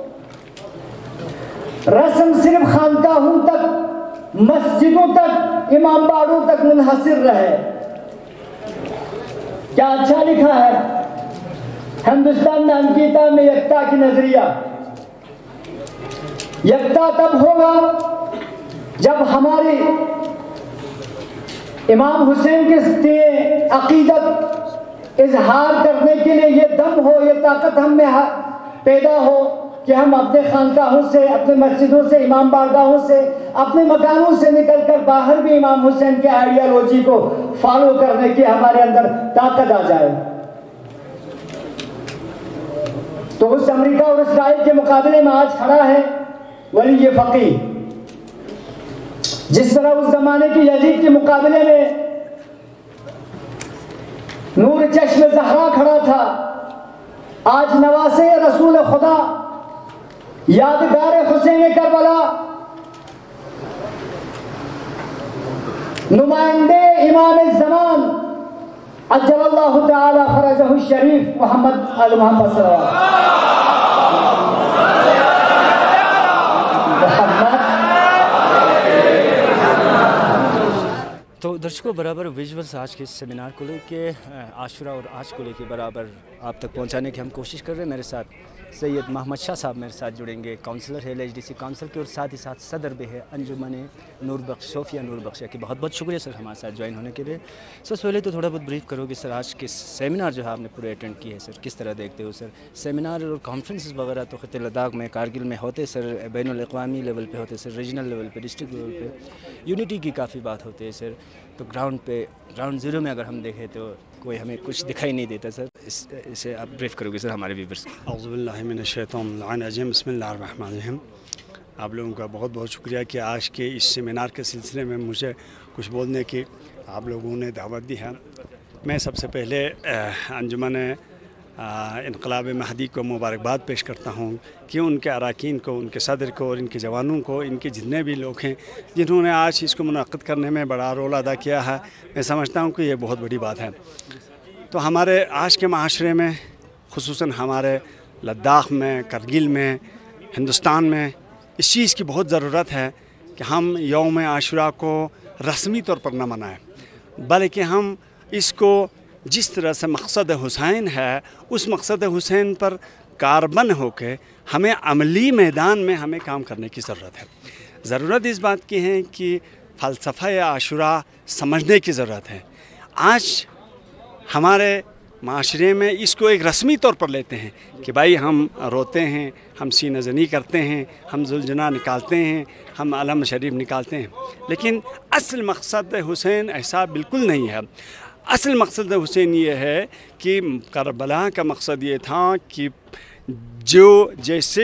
रस्म सिर्फ खानकाहों तक, मस्जिदों तक, इमाम बाड़ों तक मुनहसिर रहे। क्या अच्छा लिखा है हिंदुस्तान में अंकिता में एकता की नजरिया। एकता तब होगा जब हमारे इमाम हुसैन के अकीदत इजहार करने के लिए ये दम हो, ये ताकत हम में पैदा हो कि हम अपने खानकाहों से, अपने मस्जिदों से, इमाम बारगाहों से, अपने मकानों से निकलकर बाहर भी इमाम हुसैन के आइडियोलॉजी को फॉलो करने की हमारे अंदर ताकत आ जाए। तो उस अमेरिका और इसराइल के मुकाबले में आज खड़ा है वली ये फकीह। जिस तरह उस जमाने की यजीद के मुकाबले में नूर चश्म ज़हरा खड़ा था, आज नवासे रसूल खुदा, यादगार हुसैन करबला, नुमाइंदे इमाम ज़मान अज्जलल्लाहु तआला फरजहु शरीफ मोहम्मद अल मोहम्मद सल्लल्लाहु तो दर्शकों बराबर विजुअल्स आज के इस सेमिनार को लेके, आशुरा और आज को लेके बराबर आप तक पहुंचाने की हम कोशिश कर रहे हैं। मेरे साथ सैयद मोहम्मद शाह साहब मेरे साथ जुड़ेंगे, काउंसलर है एलएचडीसी काउंसिल के और साथ ही साथ सदर भी है अंजुमन नूर बख्श सोफिया नूर बख्श की। बहुत बहुत शुक्रिया सर हमारे साथ ज्वाइन होने के लिए। सबसे पहले तो थोड़ा बहुत ब्रीफ करोगे सर, आज के सेमिनार जो है आपने पूरे अटेंड किए हैं सर, किस तरह देखते हो सर? सेमिनार और कॉन्फ्रेंस वगैरह तो खित्ते लद्दाख में, कारगिल में होते सर, बैनुल अक़वामी लेवल पे होते सर, रीजनल लेवल पे, डिस्ट्रिक्ट लेवल पे यूनिटी की काफ़ी बात होती है सर। तो ग्राउंड पे, ग्राउंड ज़ीरो में अगर हम देखें तो कोई हमें कुछ दिखाई नहीं देता सर। इस इसे आप ब्रीफ करोगे सर हमारे व्यूअर्स को? औज़ु बिल्लाहि मिनश शैतानिर रजीम, बिस्मिल्लाहिर रहमानिर रहीम। आप लोगों का बहुत बहुत शुक्रिया कि आज के इस सेमिनार के सिलसिले में मुझे कुछ बोलने की आप लोगों ने दावत दी है। मैं सबसे पहले अंजुमन इनक़लाब महदी को मुबारकबाद पेश करता हूँ कि उनके अरकान को, उनके सदर को और इनके जवानों को, इनके जितने भी लोग हैं जिन्होंने आज इसको मुनक़्क़िद करने में बड़ा रोल अदा किया है। मैं समझता हूँ कि ये बहुत बड़ी बात है। तो हमारे आज के माशरे में, ख़ुसूसन हमारे लद्दाख में, करगिल में, हिंदुस्तान में इस चीज़ की बहुत ज़रूरत है कि हम यौम आशुरा को रस्मी तौर पर न मनाएं, बल्कि हम इसको जिस तरह से मकसद हुसैन है उस मकसद हुसैन पर कारबन होकर हमें अमली मैदान में हमें काम करने की ज़रूरत है। ज़रूरत इस बात की है कि फ़लसफ़ा आशुरा समझने की ज़रूरत है। आज हमारे माशरे में इसको एक रस्मी तौर पर लेते हैं कि भाई हम रोते हैं, हम सीना ज़नी करते हैं, हम जुलजना निकालते हैं, हम अलम शरीफ निकालते हैं, लेकिन असल मकसद हुसैन ऐसा बिल्कुल नहीं है। असल मकसद हुसैन ये है कि करबला का मकसद ये था कि जो जैसे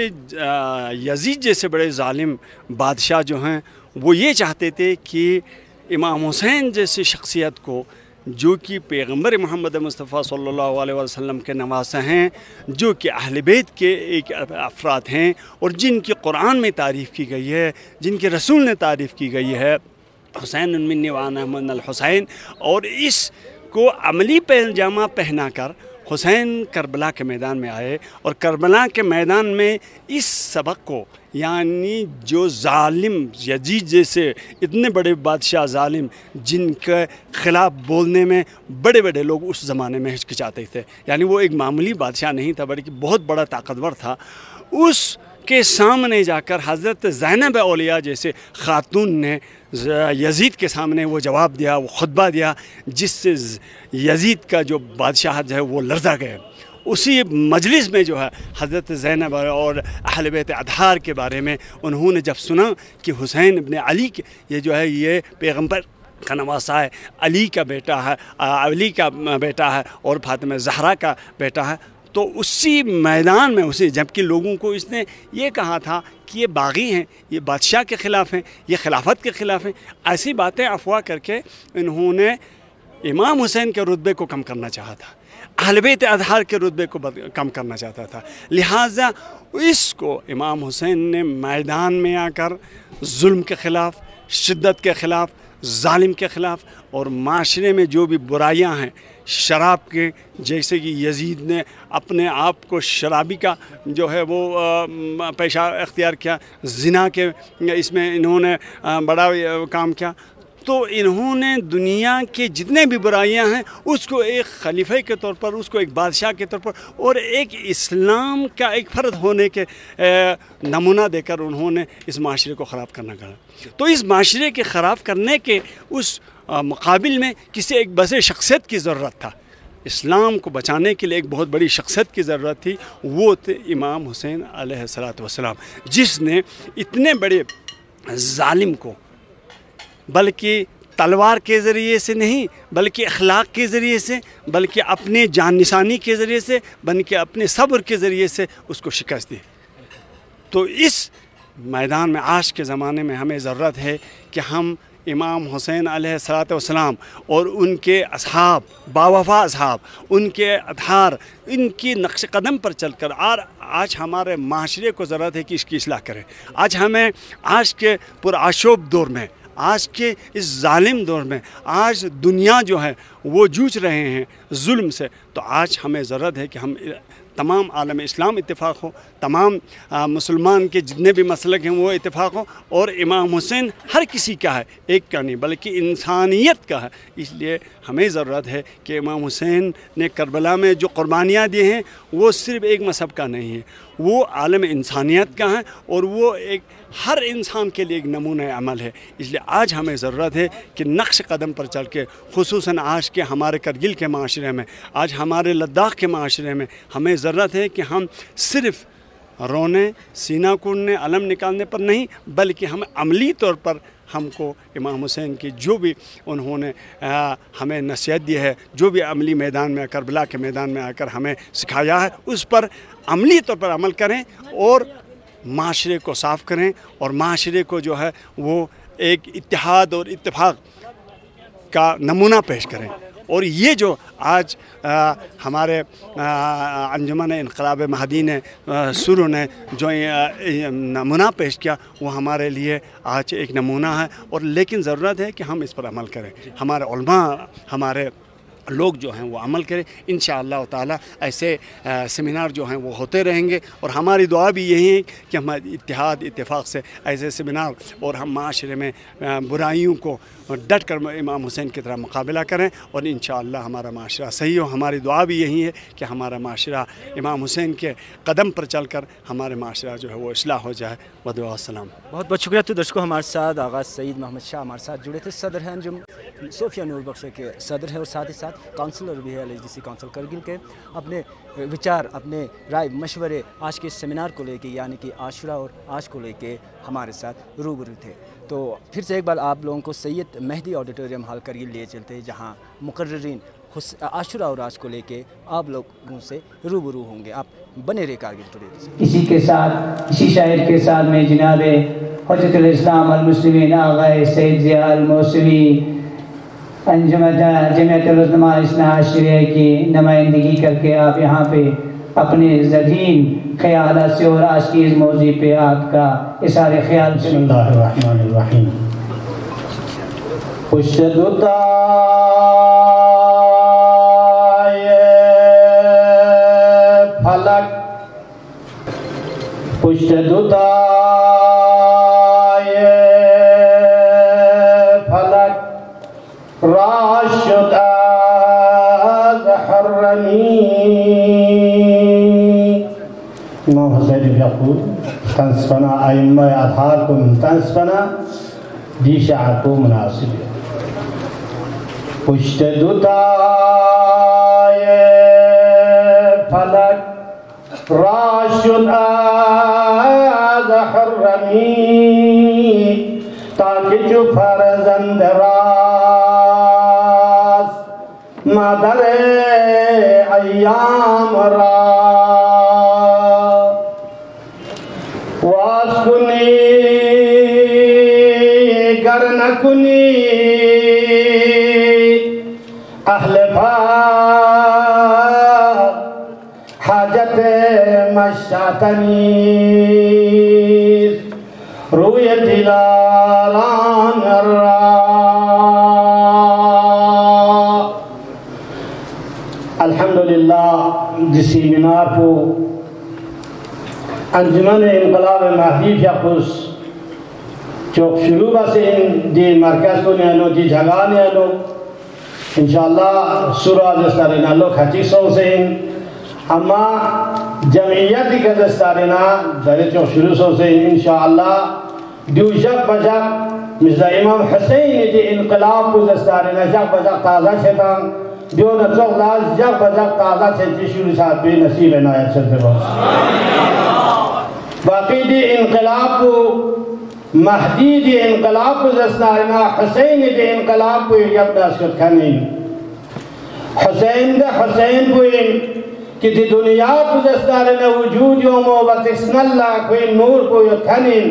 यजीद जैसे बड़े ज़ालिम बादशाह जो हैं वो ये चाहते थे कि इमाम हुसैन जैसी शख्सियत को जो कि पैगंबर मोहम्मद मुस्तफ़ा सल्लल्लाहु अलैहि वसल्लम के नवासा हैं, जो कि अहल बैत के एक अफराद हैं और जिनकी कुरान में तारीफ़ की गई है, जिनके रसूल ने तारीफ़ की गई है, हुसैन मिन्नी व अना मिनल हुसैन। और इसको अमली पैजामा पहना कर हुसैन करबला के मैदान में आए और करबला के मैदान में इस सबक को, यानी जो जालिम यजीद जैसे इतने बड़े बादशाह जालिम जिनके ख़िलाफ़ बोलने में बड़े बड़े लोग उस ज़माने में हिचकिचाते थे, यानी वो एक मामूली बादशाह नहीं था बल्कि बहुत बड़ा ताकतवर था, उस के सामने जाकर हज़रत ज़ैनब औलिया जैसे ख़ातून ने यजीद के सामने वो जवाब दिया, वो खुतबा दिया, जिससे यजीद का जो बादशाह है वो लर्ज़ा गए। उसी मजलिस में जो है हज़रत ज़ैनब और अहल बैत अतहार के बारे में उन्होंने जब सुना कि हुसैन इब्न अली के ये जो है ये पैगंबर का नवासा है, अली का बेटा है, अली का बेटा है और फातिमा ज़हरा का बेटा है, तो उसी मैदान में उसे, जबकि लोगों को इसने ये कहा था कि ये बागी हैं, ये बादशाह के ख़िलाफ़ हैं, ये खिलाफत के ख़िलाफ़ हैं, ऐसी बातें अफवाह करके इन्होंने इमाम हुसैन के रुतबे को कम करना चाहा था, अहल बैत अतहार के रुतबे को कम करना चाहता था। लिहाजा इसको इमाम हुसैन ने मैदान में आकर जुल्म के ख़िलाफ़, शिद्दत के ख़िलाफ़, जालिम के ख़िलाफ़ और माशरे में जो भी बुराइयां हैं शराब के, जैसे कि यजीद ने अपने आप को शराबी का जो है वो पेशा अख्तियार किया, ज़िना के इसमें इन्होंने बड़ा काम किया, तो इन्होंने दुनिया के जितने भी बुराइयां हैं उसको एक खलीफे के तौर पर, उसको एक बादशाह के तौर पर और एक इस्लाम का एक फ़र्द होने के नमूना देकर उन्होंने इस माशरे को ख़राब करना कहा। तो इस माशरे के ख़राब करने के उस मुकाबिल में किसी एक बसे शख्सियत की ज़रूरत था, इस्लाम को बचाने के लिए एक बहुत बड़ी शख्सियत की ज़रूरत थी, वो थे इमाम हुसैन अलैहिस्सलातु वस्सलाम, जिसने इतने बड़े जालिम को बल्कि तलवार के ज़रिए से नहीं बल्कि अखलाक के ज़रिए से, बल्कि अपने जान निशानी के ज़रिए से, बल्कि अपने सब्र के ज़रिए से उसको शिकस्त दी। तो इस मैदान में आज के ज़माने में हमें ज़रूरत है कि हम इमाम हुसैन अलैहिस्सलातु वस्सलाम और उनके असहाब, बावफा असहाब, उनके अतहार, इनकी नक्श कदम पर चलकर और आज हमारे माशरे को ज़रूरत है कि इसकी इस्लाह करें। आज हमें आज के पुरआशोब दौर में, आज के इस जालिम दौर में, आज दुनिया जो है वो जूझ रहे हैं जुल्म से, तो आज हमें ज़रूरत है कि हम तमाम आलम इस्लाम इत्तेफाक हो, तमाम मुसलमान के जितने भी मसलक हैं वो इत्तेफाक हो और इमाम हुसैन हर किसी का है, एक का नहीं बल्कि इंसानियत का है। इसलिए हमें ज़रूरत है कि इमाम हुसैन ने करबला में जो कुर्बानियाँ दी हैं वो सिर्फ़ एक मज़हब का नहीं है, वो आलम इंसानियत का है और वो एक हर इंसान के लिए एक नमूना अमल है। इसलिए आज हमें ज़रूरत है कि नक्श कदम पर चल के, खुसूसन आज के हमारे करगिल के माशरे में, आज हमारे लद्दाख के माशरे में हमें ज़रूरत है कि हम सिर्फ़ रोने, सीना कूटने, अलम निकालने पर नहीं बल्कि हम अमली तौर पर हमको इमाम हुसैन की जो भी उन्होंने आ, हमें नसीहत दी है, जो भी अमली मैदान में करबला के मैदान में आकर हमें सिखाया है, उस पर अमली तौर पर अमल करें और माशरे को साफ़ करें और माशरे को जो है वो एक इत्तेहाद और इत्तेफाक का नमूना पेश करें। और ये जो आज आ, हमारे अंजुमन इनक़लाब महदी ने सुरू ने जो नमूना पेश किया वो हमारे लिए आज एक नमूना है और लेकिन ज़रूरत है कि हम इस पर अमल करें, हमारे उलमा, हमारे लोग जो हैं वो अमल करें। इंशाअल्लाह ताला ऐसे सेमिनार जो हैं वो होते रहेंगे और हमारी दुआ भी यही है कि हम इत्तेहाद इत्तेफाक से ऐसे सेमिनार और हम माशरे में बुराइयों को डट कर इमाम हुसैन की तरह मुकाबला करें और इंशाअल्लाह हमारा माशरा सही हो। हमारी दुआ भी यही है कि हमारा माशरा इमाम हुसैन के कदम पर चल कर हमारे माशरा जो है वो इस्लाह हो जाए। वदुआ सलाम। बहुत बहुत शुक्रिया। तो दर्शकों, हमारे साथ आगाज़ सईद मोहम्मद शाह हमारे साथ जुड़े थे, सदर हैं अंजुम सोफिया नूर बख्श के सदर हैं और साथ ही साथ काउंसलर भी है L H D C council Kargil के। अपने विचार, अपने राय मशवरे आज के सेमिनार को लेके यानी कि आशुरा और आज को लेके हमारे साथ रूबरू थे। तो फिर से एक बार आप लोगों को सैयद मेहदी ऑडिटोरियम हॉल करगिल लिए चलते हैं जहाँ मुकर्ररीन आशुरा और आज को लेके आप लोगों से रूबरू होंगे। आप बने रहे कारगिल टुडे। इसी के साथ, इसी शायर के साथ में जनाब हुज्जतुल इस्लाम अल मुस्लिमीन आग़ा सैयद ज़िया अल मौसवी انجمن جمعیت العلماء اثنا عشریہ کی نمائندگی کر کے آپ یہاں پہ اپنے ذہین خیالات سے اور آج کی اس موضوع پہ آپ کا اظہار خیال. بسم اللہ الرحمن الرحیم. پشتدتا فلک پشتدتا فلک راشد از حرمی. امام حسین یقول تنسفنا ائمہ اطہارکم تنسفنا دی شعر کو مناسب ہے. پشت دوتائے فلک راشد از حرمی تاکہ جو فرزند راست مادر ایام را واسکنی گر نکنی اہل پاک حاجت مشتنی روی دلاران را. الحمدللہ جس سیمینار کو انجمن انقلاب مہدی فیاقوس چوک شروع بسے دی مرکز کو نیانو دی جگہ نیانو انشاءاللہ سورہ دستارنا لو کھچی سو سے اما جمعیتی کا دستارنا در چوک شروع سو سے انشاءاللہ دو جب بجب مثل امام حسین دی انقلاب کو دستارنا جب بجب تازہ شیطان دیو نچوک لاز جب بجب تازہ شیطی شروع ساتھ بھی نصیب عنایت شد باقی دی انقلاب کو مہدی دی انقلاب کو دستارنا حسین دی انقلاب کو یب داشت کھنین حسین دے حسین کو کہ دی دنیا کو دستارنا وجود یوم و بسم اللہ کو نور کو یب کھنین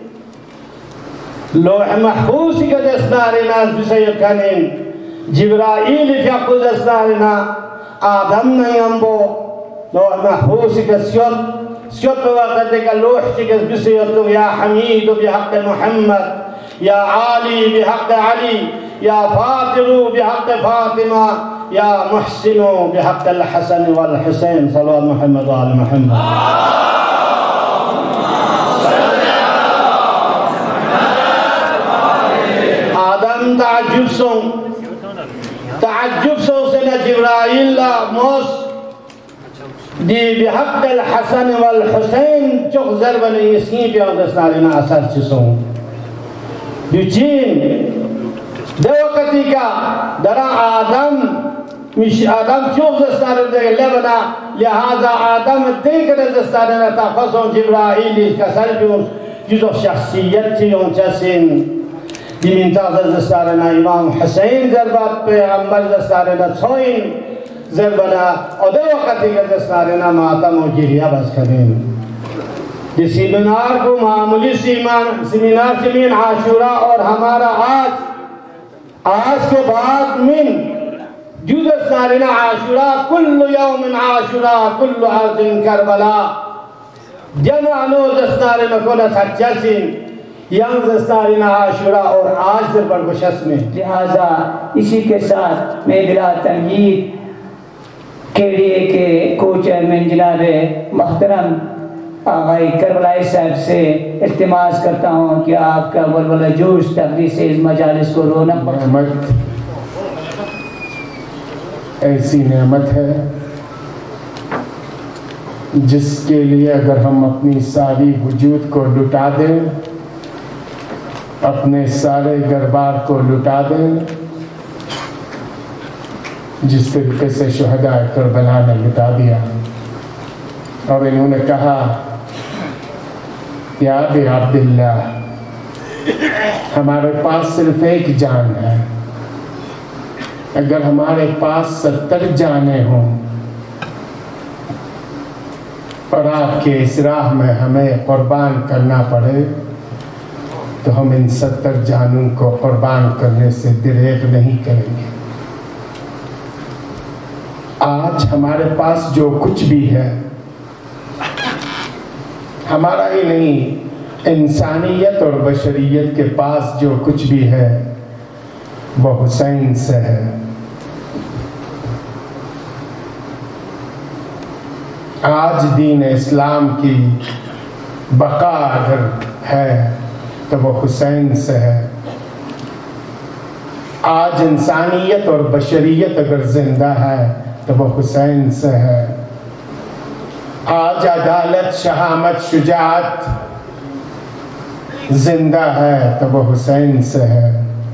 لوح محفوظ کا دستارنا بسے یب کھنین جبرائیل فیا کو دستارنا آدم نینبو لوح محفوظ کا سیت سیت وقت کا لوح چکس بسیتو یا حمید بحق محمد یا عالی بحق علی یا فاطر بحق فاطمہ یا محسن بحق الحسن والحسین صلوات محمد وآل محمد. آدم تعجب سن تعجب سن سنہ جبرائیل لا موس دی بحق الحسن والحسین چوک ضربن اسکی پہ دستارنا اثر چسوں دی چین دے وقتی کا درہ آدم مش آدم چوک دستارنا دے لبنا لہذا آدم دیکھ دستارنا تفصوں جبرائیل اس کا سر بھی جزو شخصیت تھی ان چسن دی منتاز دستارنا امام حسین ضربات پہ عمل دستارنا چھوئن ضربنا اور دے وقتی کا دستارنا ماتم و گریہ بس کریں. یہ سیمینار کو معمولی سیمینار سمین عاشورہ اور ہمارا آج آج کے بعد من جو دستارنا عاشورہ کل یوم عاشورہ کل عرض کربلا جمعنو دستارنا کنا سچسن یم دستارنا عاشورہ اور آج در برگشت میں. لہذا اسی کے ساتھ میں بلا تنگید کے لیے کہ کو چیئرمین جناب محترم آغائی کربلائی صاحب سے التماس کرتا ہوں کہ آپ کا ولولہ جوش تقدیر سے اس مجالس کو رونق نعمت ایسی نعمت ہے جس کے لیے اگر ہم اپنی ساری وجود کو لٹا دیں اپنے سارے گربار کو لٹا دیں جس طریقے سے شہداء کربلا نے لٹا دیا اور انہوں نے کہا یا ابی عبداللہ ہمارے پاس صرف ایک جان ہے اگر ہمارے پاس ستر جانیں ہوں اور آپ کے اس راہ میں ہمیں قربان کرنا پڑے تو ہم ان ستر جانوں کو قربان کرنے سے دریغ نہیں کریں گے۔ آج ہمارے پاس جو کچھ بھی ہے ہمارا ہی نہیں، انسانیت اور بشریت کے پاس جو کچھ بھی ہے وہ حسین سے ہے۔ آج دین اسلام کی بقا اگر ہے تو وہ حسین سے ہے۔ آج انسانیت اور بشریت اگر زندہ ہے تو وہ حسین سے ہے۔ آج عدالت، شہامت، شجاعت زندہ ہے تو وہ حسین سے ہے۔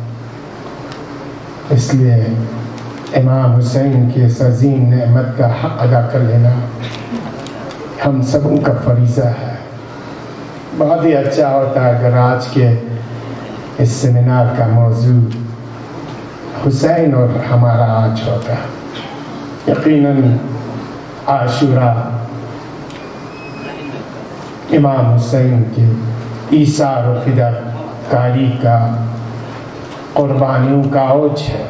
اس لیے امام حسین کی اس عظیم نعمت کا حق ادا کر لینا ہم سبوں کا فریضہ ہے۔ بہت ہی اچھا ہوتا ہے اگر آج کے اس سیمینار کا موضوع حسین اور ہمارا آج ہوتا۔ یقیناً عاشورہ امام حسین کے ایثار و فدا کاری کا، قربانیوں کا اوج ہے۔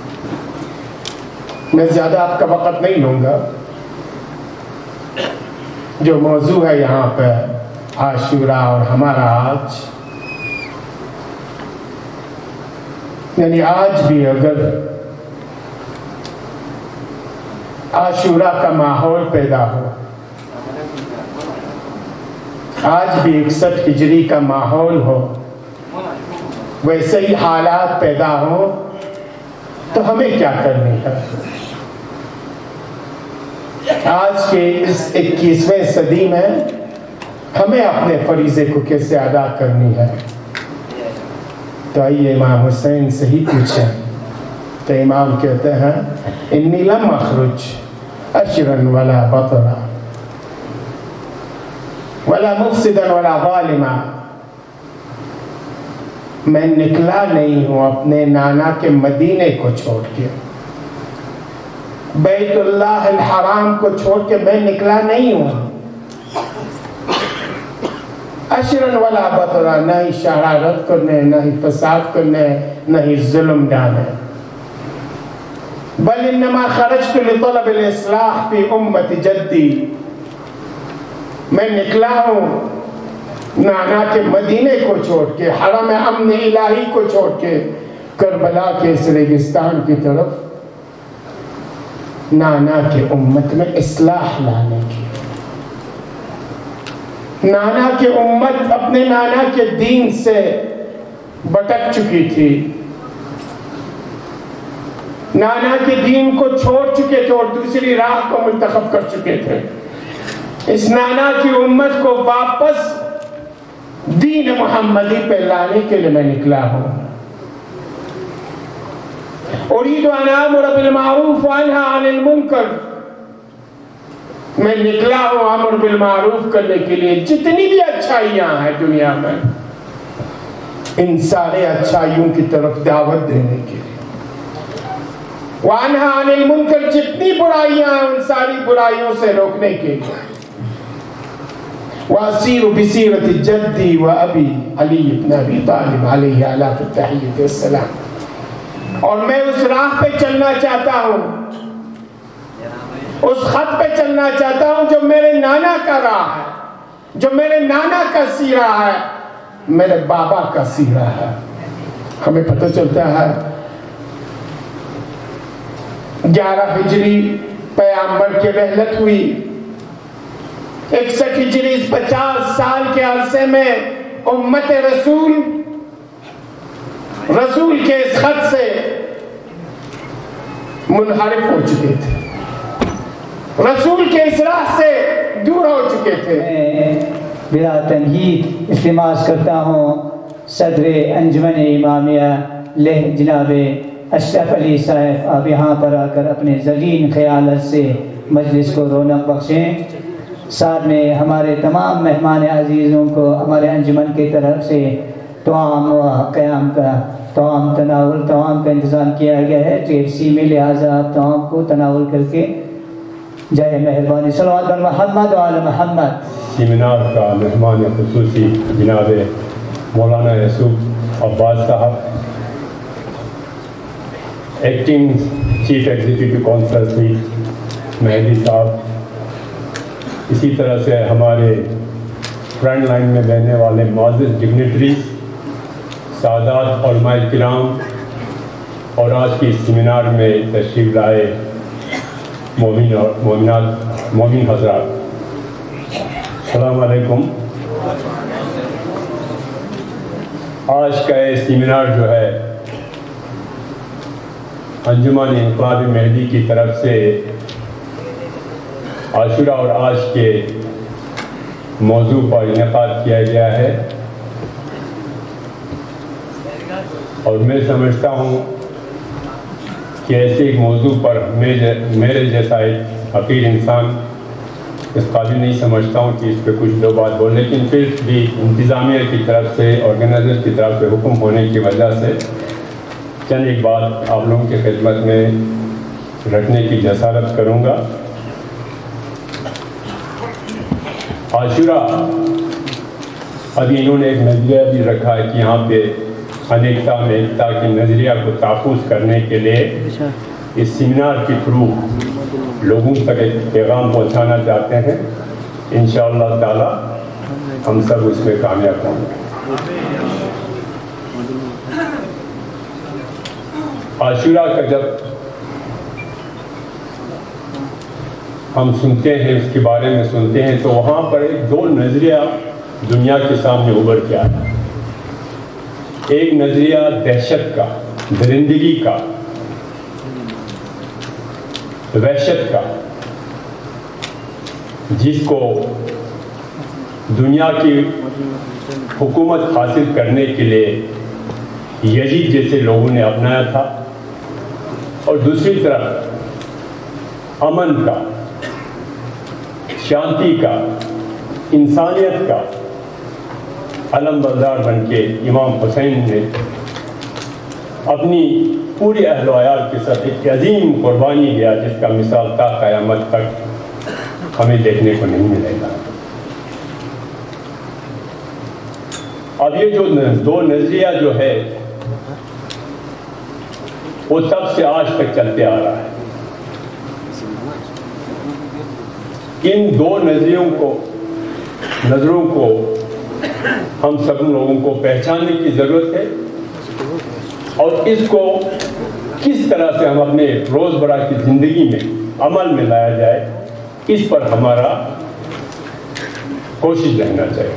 میں زیادہ آپ کا وقت نہیں لوں گا۔ جو موضوع ہے یہاں پہ عاشورہ اور ہمارا آج، یعنی آج بھی اگر عاشورہ کا ماحول پیدا ہو، آج بھی اکسٹھ ہجری کا ماحول ہو، ویسے ہی حالات پیدا ہوں، تو ہمیں کیا کرنی ہے؟ آج کے اس اکیسویں صدی میں ہمیں اپنے فریضے کو کیسے ادا کرنی ہے؟ تو آئیے امام حسین سے ہی پوچھیں۔ تو امام کہتے ہیں انی لم اخرج اشرا ولا بطرا ولا مفسدا ولا ظالما، میں نکلا نہیں ہوں اپنے نانا کے مدینے کو چھوڑ کے، بیت اللہ الحرام کو چھوڑ کے میں نکلا نہیں ہوں۔ اشرن ولا بطرا، نہ ہی شرارت کرنے، نہ ہی فساد کرنے، نہ ہی ظلم ڈالنے، بل انما خرجت لطلب الاصلاح فی امت جدی، میں نکلا ہوں نانا کے مدینے کو چھوڑ کے، حرم امن الہی کو چھوڑ کے، کربلا کے اس ریگستان کی طرف نانا کے امت میں اصلاح لانے کی۔ نانا کی امت اپنے نانا کے دین سے بٹک چکی تھی، نانا کے دین کو چھوڑ چکے تھے اور دوسری راہ کو منتخب کر چکے تھے۔ اس نانا کی امت کو واپس دین محمدی پہ لانے کے لیے میں نکلا ہوں۔ اريد ان امر بالمعروف وانهى عن المنکر، میں نکلا ہوں امر بالمعروف کرنے کے لیے، جتنی بھی اچھائیاں ہیں دنیا میں ان سارے اچھائیوں کی طرف دعوت دینے کے لیے، وانهى عن المنکر، جتنی برائیاں ہیں ان ساری برائیوں سے روکنے کے لیے، واسیر بسیرت جدی و ابی علی بن ابی طالب علیہ الصلوۃ والتحیۃ والسلام، اور میں اس راہ پہ چلنا چاہتا ہوں، اس خط پہ چلنا چاہتا ہوں جو میرے نانا کا راہ ہے، جو میرے نانا کا سیرہ ہے، میرے بابا کا سیرہ ہے۔ ہمیں پتہ چلتا ہے گیارہ ہجری پیغمبر کی رحلت ہوئی، اکسٹھ ہجری پچاس سال کے عرصے میں امت رسول رسول کے اس خط سے منحرف ہو چکے تھے، رسول کے اس راہ سے دور ہو چکے تھے۔ میں بلا تنہید التماس کرتا ہوں صدر انجمن امامیہ لہ جناب اشرف علی صاحب، آپ یہاں پر آ کر اپنے ذلیل خیالت سے مجلس کو رونق بخشیں۔ ساتھ میں ہمارے تمام مہمان عزیزوں کو ہمارے انجمن کی طرف سے توام و قیام کا توام تناول توام کا انتظام کیا گیا ہے، ٹیپسی میں، لہٰذا آپ توام کو تناول کر کے جائے مہربانی۔ صلوات بر محمد و آل محمد۔ سیمینار کا مہمان خصوصی جناب مولانا Yousuf Abbas Sahab, acting chief executive council Mehdi Sahab, اسی طرح سے ہمارے فرنٹ لائن میں رہنے والے معزز ڈگنیٹریز، سادات علماء کرام، اور آج کی سیمینار میں تشریف لائے مومن اور مومنات مومن حضرات، السلام علیکم۔ آج کا یہ سیمینار جو ہے انجمن انقلاب مہدی کی طرف سے عاشورہ اور آج کے موضوع پر انعقاد کیا گیا ہے، اور میں سمجھتا ہوں کہ ایسے ایک موضوع پر میرے جیسا ایک حقیر انسان اس قابل نہیں سمجھتا ہوں کہ اس پہ کچھ دو بات بول، لیکن پھر بھی انتظامیہ کی طرف سے، آرگنائزر کی طرف سے حکم ہونے کی وجہ سے چند ایک بات آپ لوگوں کی خدمت میں رکھنے کی جسارت کروں گا۔ عاشورہ، ابھی انہوں نے ایک نظریہ بھی رکھا ہے کہ یہاں پہ انیکتا میں ایکتا کے نظریہ کو تحفظ کرنے کے لیے اس سیمینار کے تھرو لوگوں تک ایک پیغام پہنچانا چاہتے ہیں۔ انشاءاللہ تعالی ہم سب اس میں کامیاب ہوں گے۔ عاشورہ کا جب ہم سنتے ہیں، اس کے بارے میں سنتے ہیں، تو وہاں پر ایک دو نظریہ دنیا کے سامنے ابھر کے آیا۔ ایک نظریہ دہشت کا، درندگی کا، وحشت کا، جس کو دنیا کی حکومت حاصل کرنے کے لیے یزید جیسے لوگوں نے اپنایا تھا، اور دوسری طرف امن کا، شانتی کا، انسانیت کا علم بردار بن کے امام حسین نے اپنی پوری اہل و عیال کے ساتھ ایک عظیم قربانی دیا، جس کا مثال تا قیامت تک ہمیں دیکھنے کو نہیں ملے گا۔ اب یہ جو دو نظریہ جو ہے وہ تب سے آج تک چلتے آ رہا ہے۔ ان دو نظریوں کو نظروں کو ہم سب لوگوں کو پہچاننے کی ضرورت ہے، اور اس کو کس طرح سے ہم اپنے روزمرہ کی زندگی میں عمل میں لایا جائے، اس پر ہمارا کوشش رہنا چاہیے۔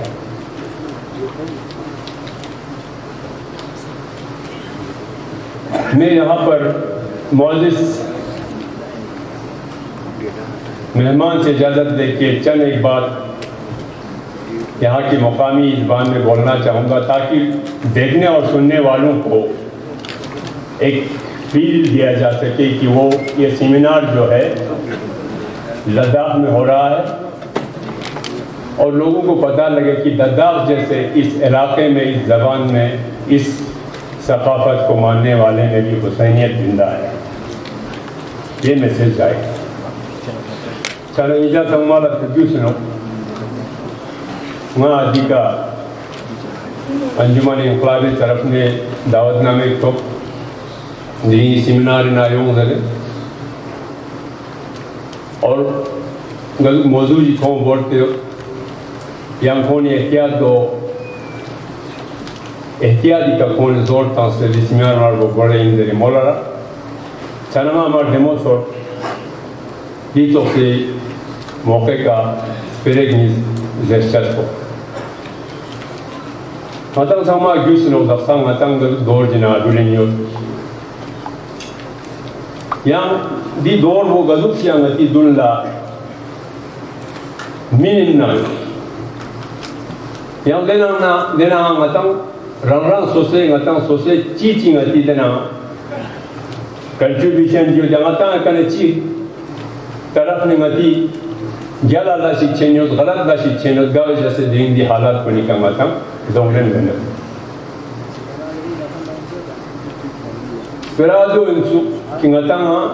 میں یہاں پر معزز مہمان سے اجازت دے کے چند ایک بات یہاں کی مقامی زبان میں بولنا چاہوں گا، تاکہ دیکھنے اور سننے والوں کو ایک فیل دیا جا سکے کہ وہ یہ سیمینار جو ہے لداخ میں ہو رہا ہے، اور لوگوں کو پتہ لگے کہ لداخ جیسے اس علاقے میں، اس زبان میں، اس ثقافت کو ماننے والے میں بھی حسینیت زندہ ہے۔ یہ میسج جائے گا۔ چلو اجازت ہمارا تجویز سنو وہاں آدھی کا انجمن انقلابی طرف نے دعوت نامے کو دی سیمینار نایوں دے اور موضوع جی کھوں بورتے یہاں کھونی احتیاط دو احتیاطی کا کھون زور تھا سے دی سیمینار مار کو بڑے اندرے مولا رہا چنما ہمار ڈیمو سور دی تو سے موقع کا پیرک نیز جیسچر کو مطلب ساما گیوس نو دفتان مطلب دور جنا دولینیو یہاں دی دور وہ غزب سیاں گتی دون لا مین نا یہاں دینا نا دینا مطلب رنگ رنگ سوسے مطلب سوسے چی چی گتی دینا کنٹریبیوشن جو جماعتاں کنے چی طرف نگتی گیالا دا شکچینیوز غلط دا شکچینیوز گاوی جیسے دین دی حالات کو نکا مطلب دونن بنا فرادو انسو کنگتا ہاں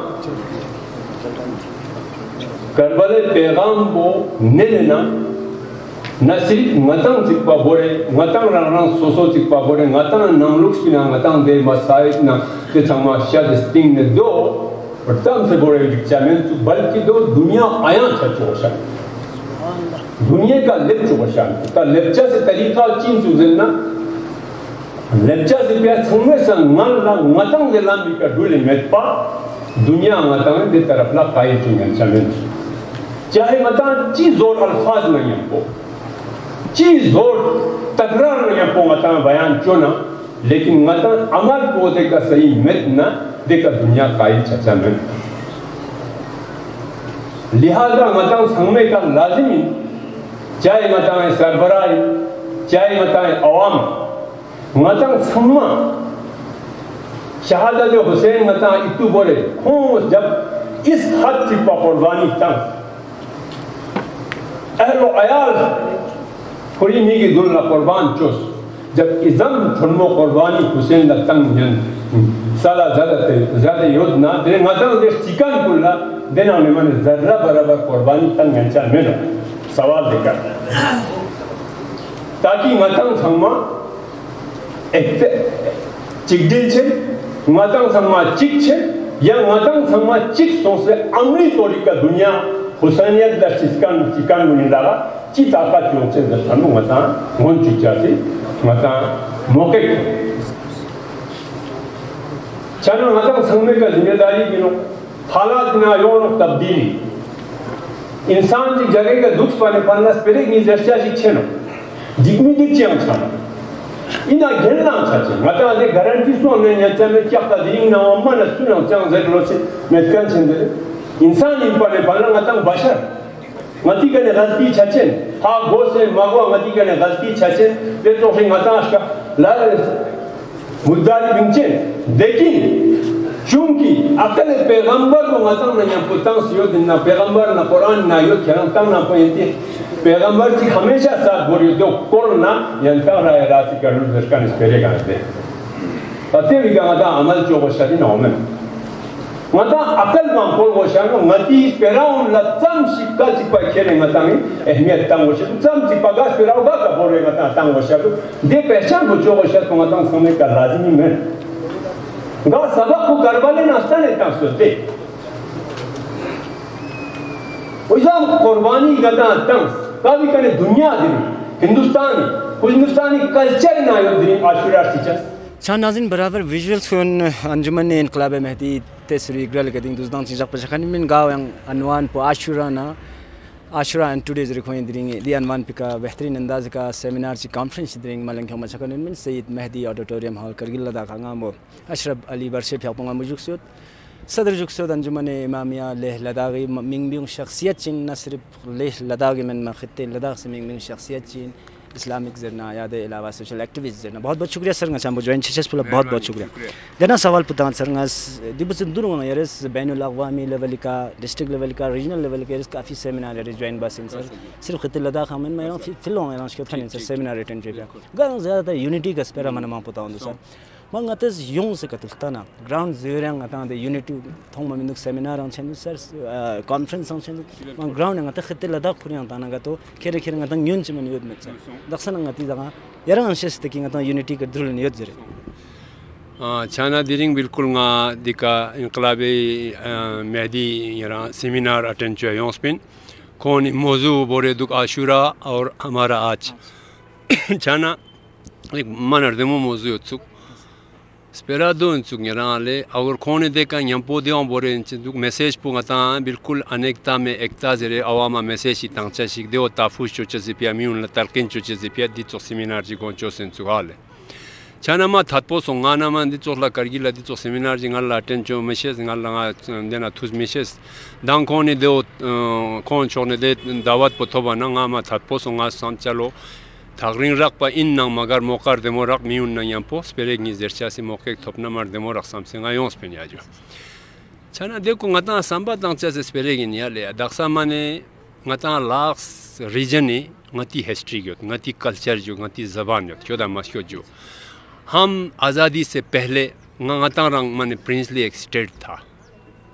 کربل پیغام کو نلینا na sirip ngatang tikpa bore ngatang rang soso tikpa bore ngatang namluk spina ngatang de masait na ke chama shad sting ne do pertam se bore dictamen tu balki do dunia ayan cha chosha दुनिया का लिप्च बशान का लिप्चा से तरीका चीन सुजनना लिप्चा से प्यार संगे संग मन ला मतंग दे लांबी का डुले मेटपा दुनिया मतंग दे तरफ ला काई चुंगन चमें चाहे मतंग चीज जोर अल्फाज नहीं हमको चीज जोर तकरार नहीं हमको मतंग बयान चुना लेकिन मतंग अमल को दे का सही मेट ना दे का दुनिया काई चचा में लिहाजा मतंग संगे का लाजिमी चाहे मताएं सरबराही चाहे मताएं अवाम मतांग सम्मा शहादत हुसैन मतां इतु बोले खून जब इस हद तक कुर्बानी तंग अहलो अयाल थोड़ी मीगी दुल्ला कुर्बान चुस जब इज़म थुन्मो कुर्बानी हुसैन ला तंग जन साला ज़्यादा ज़्यादा युद्ध ना दे मतांग दे चिकन कुल्ला देना में मन ज़र्रा बराबर कुर्बानी तंग अंचा में ना सवाल देकर ताकि मतंग संगमा एक चिकदिल छे मतंग संगमा चिक छे या मतंग संगमा चिक सोसे अमली तोड़ी का दुनिया हुसैनियत दा चिकन चिकन मुनि लगा ची ताकत जो छे दसनु मता होन चिचासी मता मौके चलो मतंग संगमे का जिम्मेदारी बिनो हालात ना योन तब्दीली इंसान जी जगह का दुख पाने पाना स्पिरिट नि जस्टिया शिक्षण जिग्मी दिक्चियां छाना इना घेरना छाचे मता दे गारंटी सो ने यचा में क्या का दिन ना मन सुना चांग जगलो छे मेतकान छंदे इंसान इन पाने पाना मता बशर मती कने गलती छाचे हा गो से मगवा मती कने गलती छाचे दे तो फिर मता का ला मुद्दाली बिंचे लेकिन चूंकि अकल पैगंबर को मतंग नहीं पुतांग सियो दिन ना पैगंबर ना कुरान ना यो खेलम तंग ना पोयती पैगंबर की हमेशा साथ बोरियो दो कोरोना यंता रहा राति का लुट दशकान स्पेरेगा दे अते विगा मता अमल जो बशरी ना होमें मता अकल मां को वशानो मती पेराउन लतम शिक्का चिपा खेले मता में अहमियत तंग वश तम चिपा गा पेराउ गा का बोरे मता तंग वशानो दे पहचान को जो वशत को मता समय का लाजिमी में गा सबक को करवाने नाश्ता नहीं था सोचते उजाम कुर्बानी गदा तंग कावी कने दुनिया दिन हिंदुस्तानी हिंदुस्तानी कल्चर ना यो दिन आशुरा टीचर शान नाज़रीन बराबर विजुअल्स को अंजुमन इनकलाब महदी तस्री ग्रल के दिन दुजदान चीज़ पर शखानी में गाँव अनवान पर आशुरा ना आशुरा एंड टुडेज रिकॉर्डिंग दिरेंगे दी अनवान पिका बेहतरीन अंदाज का सेमिनार ची कॉन्फ्रेंस दिरेंगे मलंग हम शखानी में सईद महदी ऑडिटोरियम हॉल करगिल लदा खांगा मो अशरफ अली बरशे फ्यापोंगा मुजुक्सोत सदर जुक्सोत अंजुमन इमामिया लेह लदागी मिंग बिंग शख्सियत चिन न सिर्फ लेह लदागी में मखत्ते लदाग से मिंग बिंग शख्सियत चिन इस्लामिक जरना याद अलावा सोशल एक्टिविस्ट जरना बहुत बहुत शुक्रिया सर चाम ज्वाइन छेस पुला बहुत बहुत शुक्रिया जना सवाल पुता सर दिबस दुरु यरस बैनुल अक़वामी लेवल का डिस्ट्रिक्ट लेवल का रीजनल लेवल का काफ़ी सेमिनार यरस ज्वाइन बसिन सर सिर्फ खित लद्दाख हम में फिल्म एलांच के फन सर सेमिनार अटेंड किया गन ज़्यादातर यूनिटी का स्पेरा मन मा पुता सर मंग अतस यों से कतुस्ताना ग्राउंड जीरो अता द यूनिटी थोंग मिनुक सेमिनार ऑन छन सर कॉन्फ्रेंस ऑन छन मंग ग्राउंड अता खित लद्दाख पुरी अता ना तो खेरे खेरे अता न्यून च मन युद में दक्षन अति जगह यरंग अंशस तकिंग अता यूनिटी का द्रुल युद जरे छाना दिरिंग बिल्कुल nga dika inqlabi महदी यरा सेमिनार अटेंड किया यों स्पिन कौन मौजू बोरे दुक आशुरा और हमारा आज छाना एक मनर देमो मौजू उत्सुक स्पेरा दो इंचुक यराले और कौन देखा यंपो दियों बोरे इंच दुक मैसेज पुंगता बिल्कुल अनेकता में एकता जरे अवामा मैसेज ही तंगचा शिक देओ ताफुश चोचे जिपिया मिउन लतरकिन चोचे जिपिया दी तो सेमिनार जी कौन चोसें चुगाले छाना मा थातपो सोंगाना मा दी चोला करगिला दी तो सेमिनार जी ngalla अटेंड चो मैसेज ngalla देना थुस मैसेज दांग कौन देओ कौन चोने दे दावत पथोबा ना मा थातपो सोंगा सम चलो थागरिंग रख पा इन नंग मगर मोकर देमो रख मिउन न यंपो स्पेरेग नि जर्चा से मोके थोपना मार देमो रख समसिंग आयों स्पेन याजो छना देखो ngata samba tang चा से स्पेरेग नि याले दक्सा माने ngata लाक्स रीजन नि ngati हिस्ट्री गयो ngati कल्चर जो ngati जबान जो क्योदा मस्यो जो हम आज़ादी से पहले ngata रंग माने प्रिंसली एक स्टेट था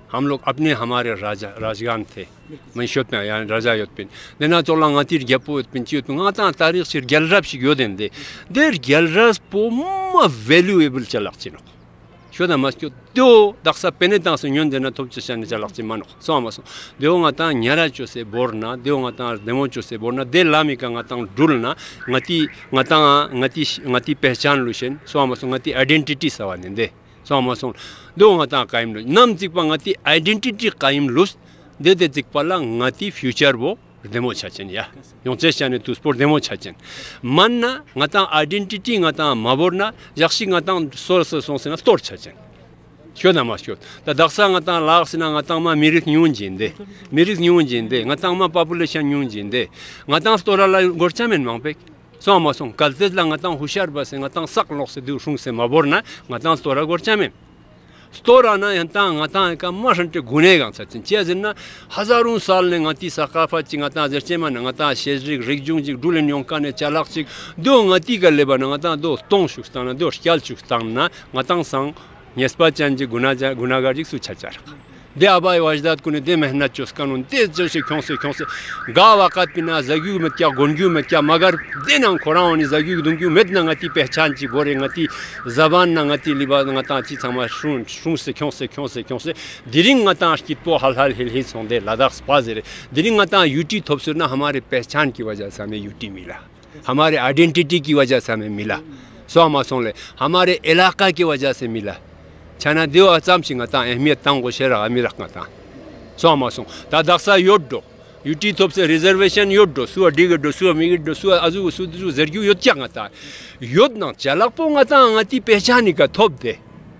हम लोग अपने हमारे राजा राजगान थे मैशत में यानी राजा योत्पिन देना चोला ngatir gepo yotpin chiot ngata tarikh sir gelrap shi yoden de der gelras po valuable chalaqchino shoda maskyo do daksa penetans nyon dena topchashan chalaqchi mano so amaso deo ngata nyara chose borna deo ngata demo chose borna de lami ka ngata dulna ngati ngata ngati ngati pehchan lushen so amaso ngati identity sawanen de so amaso do ngata kaim lu nam tikpa ngati identity kaim lus de de tikpa la ngati future bo demo chachen ya yongche chane tu sport demo chachen manna ngata identity ngata maborna jakshi ngata source sonse na store chachen shoda maskyo da daksa ngata lagsina ngata ma mirik nyun jinde mirik nyun jinde ngata ma population nyun jinde ngata store la gorchamen mangpek so amason kaltez la ngata hushar bas ngata sak lokse du shung se maborna ngata store gorchamen स्टोरा ना यंता ngata का मशंटे गुनेगा सचिन चेजन ना हजारों साल ने ngati सकाफत चिंगता जर्चेमा ngata शेजरिक रिगजुंग जिक दुलेन योंका ने चालाक चिक दो ngati गले बन ngata दो तों शुस्ताना दो स्याल शुस्ताना ngata संग नेस्पा चंज गुनाजा गुनागार जिक सुचाचार दे आबाई वाजदात कुने दे मेहनत चुस्कानुन ते जैसे क्यों से क्यों से गा वक़्त पिना जगियो में क्या गोंगियो में क्या मगर देना खोराओनी जगियो दुंगियो में ना ngati पहचान ची गोरे ngati जबान ना ngati लिबाद ngata ची समा शुन शुन से क्यों से क्यों से क्यों से दिरिंग ngata की पो हाल हाल हिल हिल सोंदे लद्दाख स्पाजरे दिरिंग ngata यूटी थोपसुर ना हमारे पहचान की वजह से हमें यूटी मिला हमारे आइडेंटिटी की वजह से हमें मिला सो मासों ले हमारे इलाका की वजह से मिला छाना देव अचाम सिंगता अहमियत तांगो शेरा अमीरक ngata so amason ta daksa yoddo yuti top se reservation yoddo su digdo su migdo su azu su su zergiu yotcha ngata yodna chalakpo ngata ngati pehchani ka top de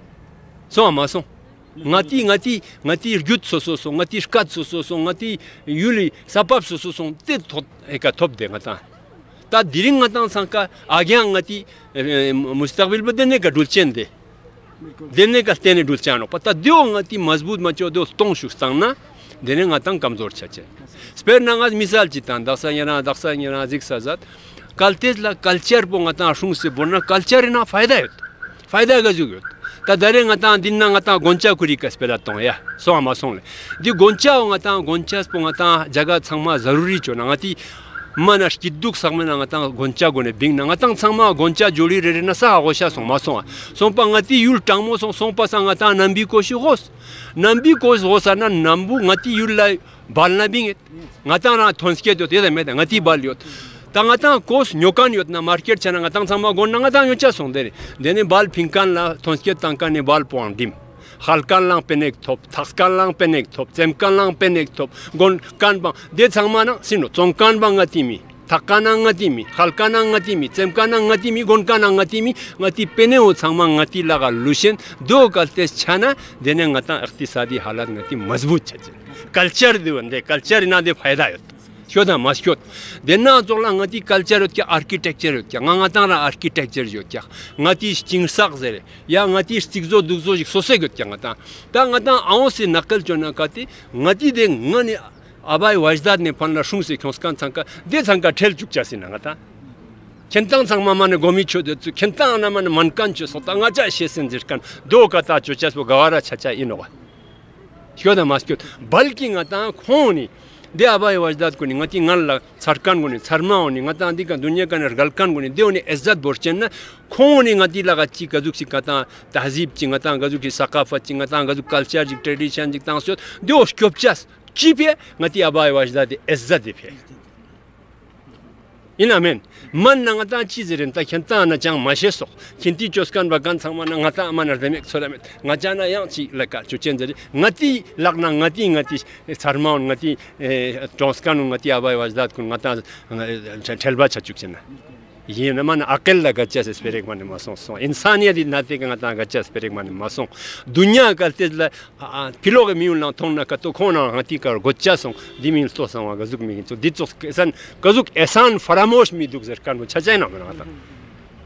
so amason ngati ngati ngati ryut so so so ngati shkat so so so ngati yuli sapap so so so te tot eka top de ngata ta diring ngata sanka agya ngati mustaqbil bedene ka dulchen de देने का तेने डुलचानो पता दियो ngati मजबूत मचो दो तों शुस्तांगना देने ngata कमजोर छचे स्पेर नंगाज मिसाल चितान दसा yana दसा yana जिक सजात कल्चर ला कल्चर पो ngata शुंग से बोलना कल्चर ना फायदा है फायदा गजुगत ता दरे ngata दिन ngata गोंचा कुरी का स्पेला तो या सो amason ले दि गोंचा ngata गोंचा पो ngata जगह छंगमा जरूरी चो ngati mana skiduk samena ngata goncha gone bing na ngata sama goncha joli re na sa gosha son mason son pa ngati yul tangmo son son pa ngata nambi ko shi gos nambi ko gosa na nambu ngati yul la balna bing ngata na thonske do de me ngati balyot tangata kos nyokan yot na market chana ngata sama gon ngata nyocha son de dene bal pinkan la thonske tanka ne bal pondim halkan lang penek top thaskan lang penek top zemkan lang penek top gon kan bang de changmana sino chongkan bang ngatimi thakana ngatimi halkana ngatimi zemkana ngatimi gon kana ngatimi ngati peneo changma ngati laga lushen do kalte chana dene ngata iqtisadi halat ngati mazbut chache culture de wande culture na de fayda yot shoda maskot dena zola ngati culture yot kya architecture yot kya ngata na architecture yot kya ngati chingsak zere ya ngati stigzo dugzo jik sose yot kya ngata ta ngata aon se nakal chona kati ngati de ngani abai wajdad ne panla shung se khoskan changka de changka thel chukcha sin ngata kentang changma mane gomi chode chu kentang na mane mankan chu sota ngacha shesen jirkan do kata chuchas bo gawara chacha inowa shoda maskot balki ngata khoni de abai wajdad ko ngati ngalla sarkan guni sarma oni ngata dika dunya kan galkan guni de oni izzat borchen na khoni ngati laga chi kazuk si kata tahzib chi ngata gazuk ki saqafat chi ngata gazuk culture ji tradition ji tansot de os kopchas chipe ngati abai wajdad izzat de pe ina men man ngata chi ziren ta khenta na chang masheso kinti choskan bagan changma na ngata amanar demek soramet ngajana yang chi laka chuchen jeri ngati lagna ngati ngati sarma ngati choskan ngati abai wajdad kun ngata thelba chachukchena ये न मन अकल लगा chess spirit मन मासों सो इंसानियत नाते का ता गच्चा स्पिरिट मन मासों दुनिया करते फिलोग मिउल ना थोन ना कतो खोना हती कर गच्चा सो दिमिन तो सो गजुक मी तो दितो सन गजुक एहसान फरामोश मी दुख जर कान छचे ना मना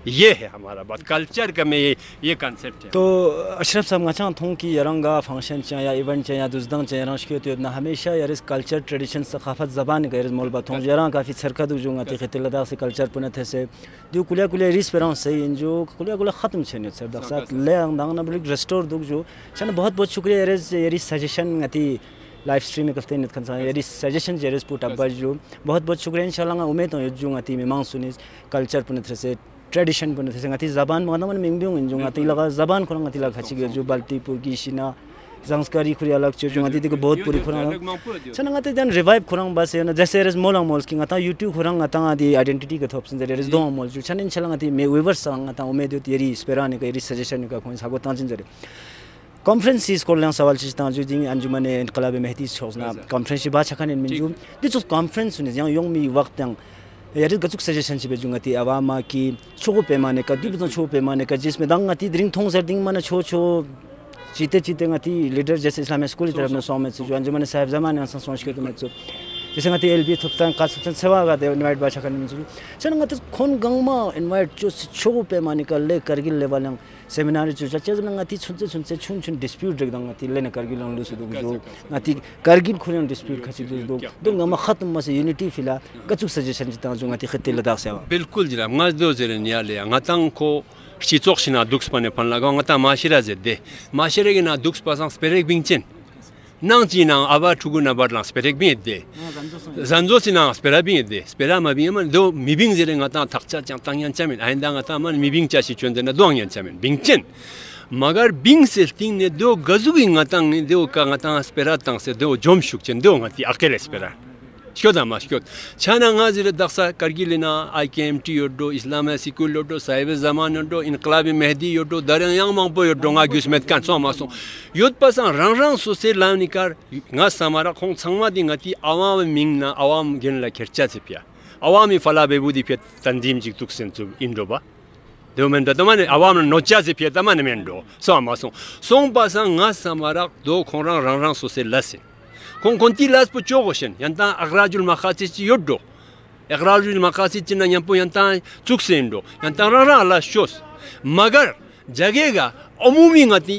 ये है हमारा बात कल्चर का में ये ये कॉन्सेप्ट है। तो अशरफ साहब अच्छा थों कि यरंगा फंक्शन चा या इवेंट चा या दुजदंग चा यरंश के तो ना हमेशा यार इस कल्चर ट्रेडिशन सकाफत ज़बान का यार मोल बात हूँ यरंग काफ़ी सरका दो जोंगा ती खित लद्दाख से कल्चर पुने थे से जो कुलिया कुलिया रिस पेरां से इन जो कुलिया कुलिया ख़त्म छे नहीं सर दक्षात ले अंदांग ना बिल्कुल रेस्टोर दो जो चना बहुत बहुत शुक्रिया यार इस यार इस सजेशन गति लाइव स्ट्रीम में करते हैं नित खंसा यार इस सजेशन यार इस पुट अब्बा जो बहुत बहुत शुक्रिया इंशाल्लाह उम्मीद हूँ जो गति में मांग सुनी कल्चर पुने थे से ट्रेडिशन पुने थे से गति ज़बान माना मन मिंग बिंग जो गति लगा ज़बान खुला गति लगा खची जो बाल्टी पुरकी शिना संस्कारी खुरी अलग चीज़ जो गति देखो बहुत पूरी खुरा चना गति जन रिवाइव खुरा बस है ना जैसे रेस मोला मोल्स की गता यूट्यूब खुरा गता आदि आइडेंटिटी का थॉप्स जरे रेस दो मोल जो चना इंशाल्लाह गति में वेवर संग गता उम्मीद होती है ये स्पेराने का ये सजेशन का कोई सागो तांजिन जरे कॉन्फ्रेंस इस कोल्लां सवाल चीज़ जो जिंग अंजुमन इनकलाब महदी छोजना कॉन्फ्रेंस बात छकन इन मिंजू दिस कॉन्फ्रेंस सुने जहाँ योंग मी वक्त यंग यार गचुक सजेशन से बेजुंगती अवामा की छोटे पैमाने का दिल छोटे पैमाने का जिसमें दंग गति ड्रिंक थोंग सर दिंग मन छो छो चीते चीते गति लीडर जैसे इस्लामिक स्कूल की तरफ में सौ में से जो अंजुमन साहब जमाने अंसन सोच के तो मैं जैसे गति एल बी थुप्ता कासुतन सेवा का दे इनवाइट बात छकन मिंजू चल गति खोन गंगमा इनवाइट जो छोटे पैमाने का ले करगिल लेवल यंग सेमिनार जो चर्चा जब गति छुनसे छुनसे छुन छुन डिस्प्यूट रख दंग गति लेने करगिल लंग लूस दो जो गति करगिल खुलें डिस्प्यूट खची दो दो दो गंगा खत्म मसे यूनिटी फिला गचुक सजेशन जितना जो गति खत्ते लद्दाख से बिल्कुल जरा मज दो जरे नियाले ngатang को शिचोक शिना दुक्स पने पन लगा ngata माशिरा जेदे माशिरे के ना दुक्स पासां स्पेरेक बिंगचेन nang ji nang aba thugu na bar lang sperek bi de zanzo sina spera bi de spera ma bi man do mibing jere ngata thakcha chang tang yan chamin ainda ngata man mibing cha si chonde na doang yan chamin bingchen magar bing se ting ne do gazugi ngata ne do ka ngata spera tang se do jom shuk chen do ngati akel spera Şkoda ma şkod. Çana ngazire daksa kargilina I K M T yodo İslam'a sikul yodo sahibi zaman yodo İnkılab-ı Mehdi yodo daryan yang mang po yodo nga güsmet kan so mason. Yod pasan rang rang sose lavnikar nga samara kong sangma di ngati awam mingna awam genla kercha sepya. Awami fala bebudi pet tandim jik tuksen tu indoba. Demen da tamane awam nocha sepya tamane mendo so mason. Son pasan nga samara do kong rang rang rang sose lasin. Kon konti las po chogoshen yanta agrajul maqasid yoddo agrajul maqasid na yampo yanta tuksendo yanta rara la shos magar jagega umumi ngati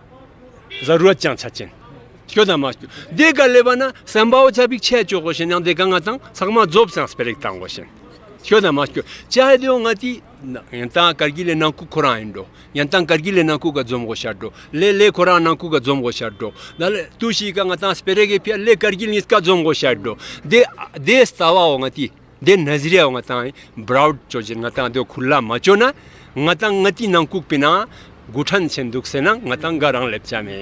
zarurat chang chachen şkoda mas de galebana sambao chabik che chogoshen yanda gangatan sagma job sang sperek tangoshen şkoda mas chahe de ngati yanta kargile nanku koraindo yanta kargile nanku ga zom goshado le le koran nanku ga zom goshado dal tushi ga ngata sperege pia le kargil niska zom goshado de de stawa ngati de nazriya ngata broad chojin ngata de khulla machona ngata ngati nanku pina guthan chenduk sena ngata garang lepchame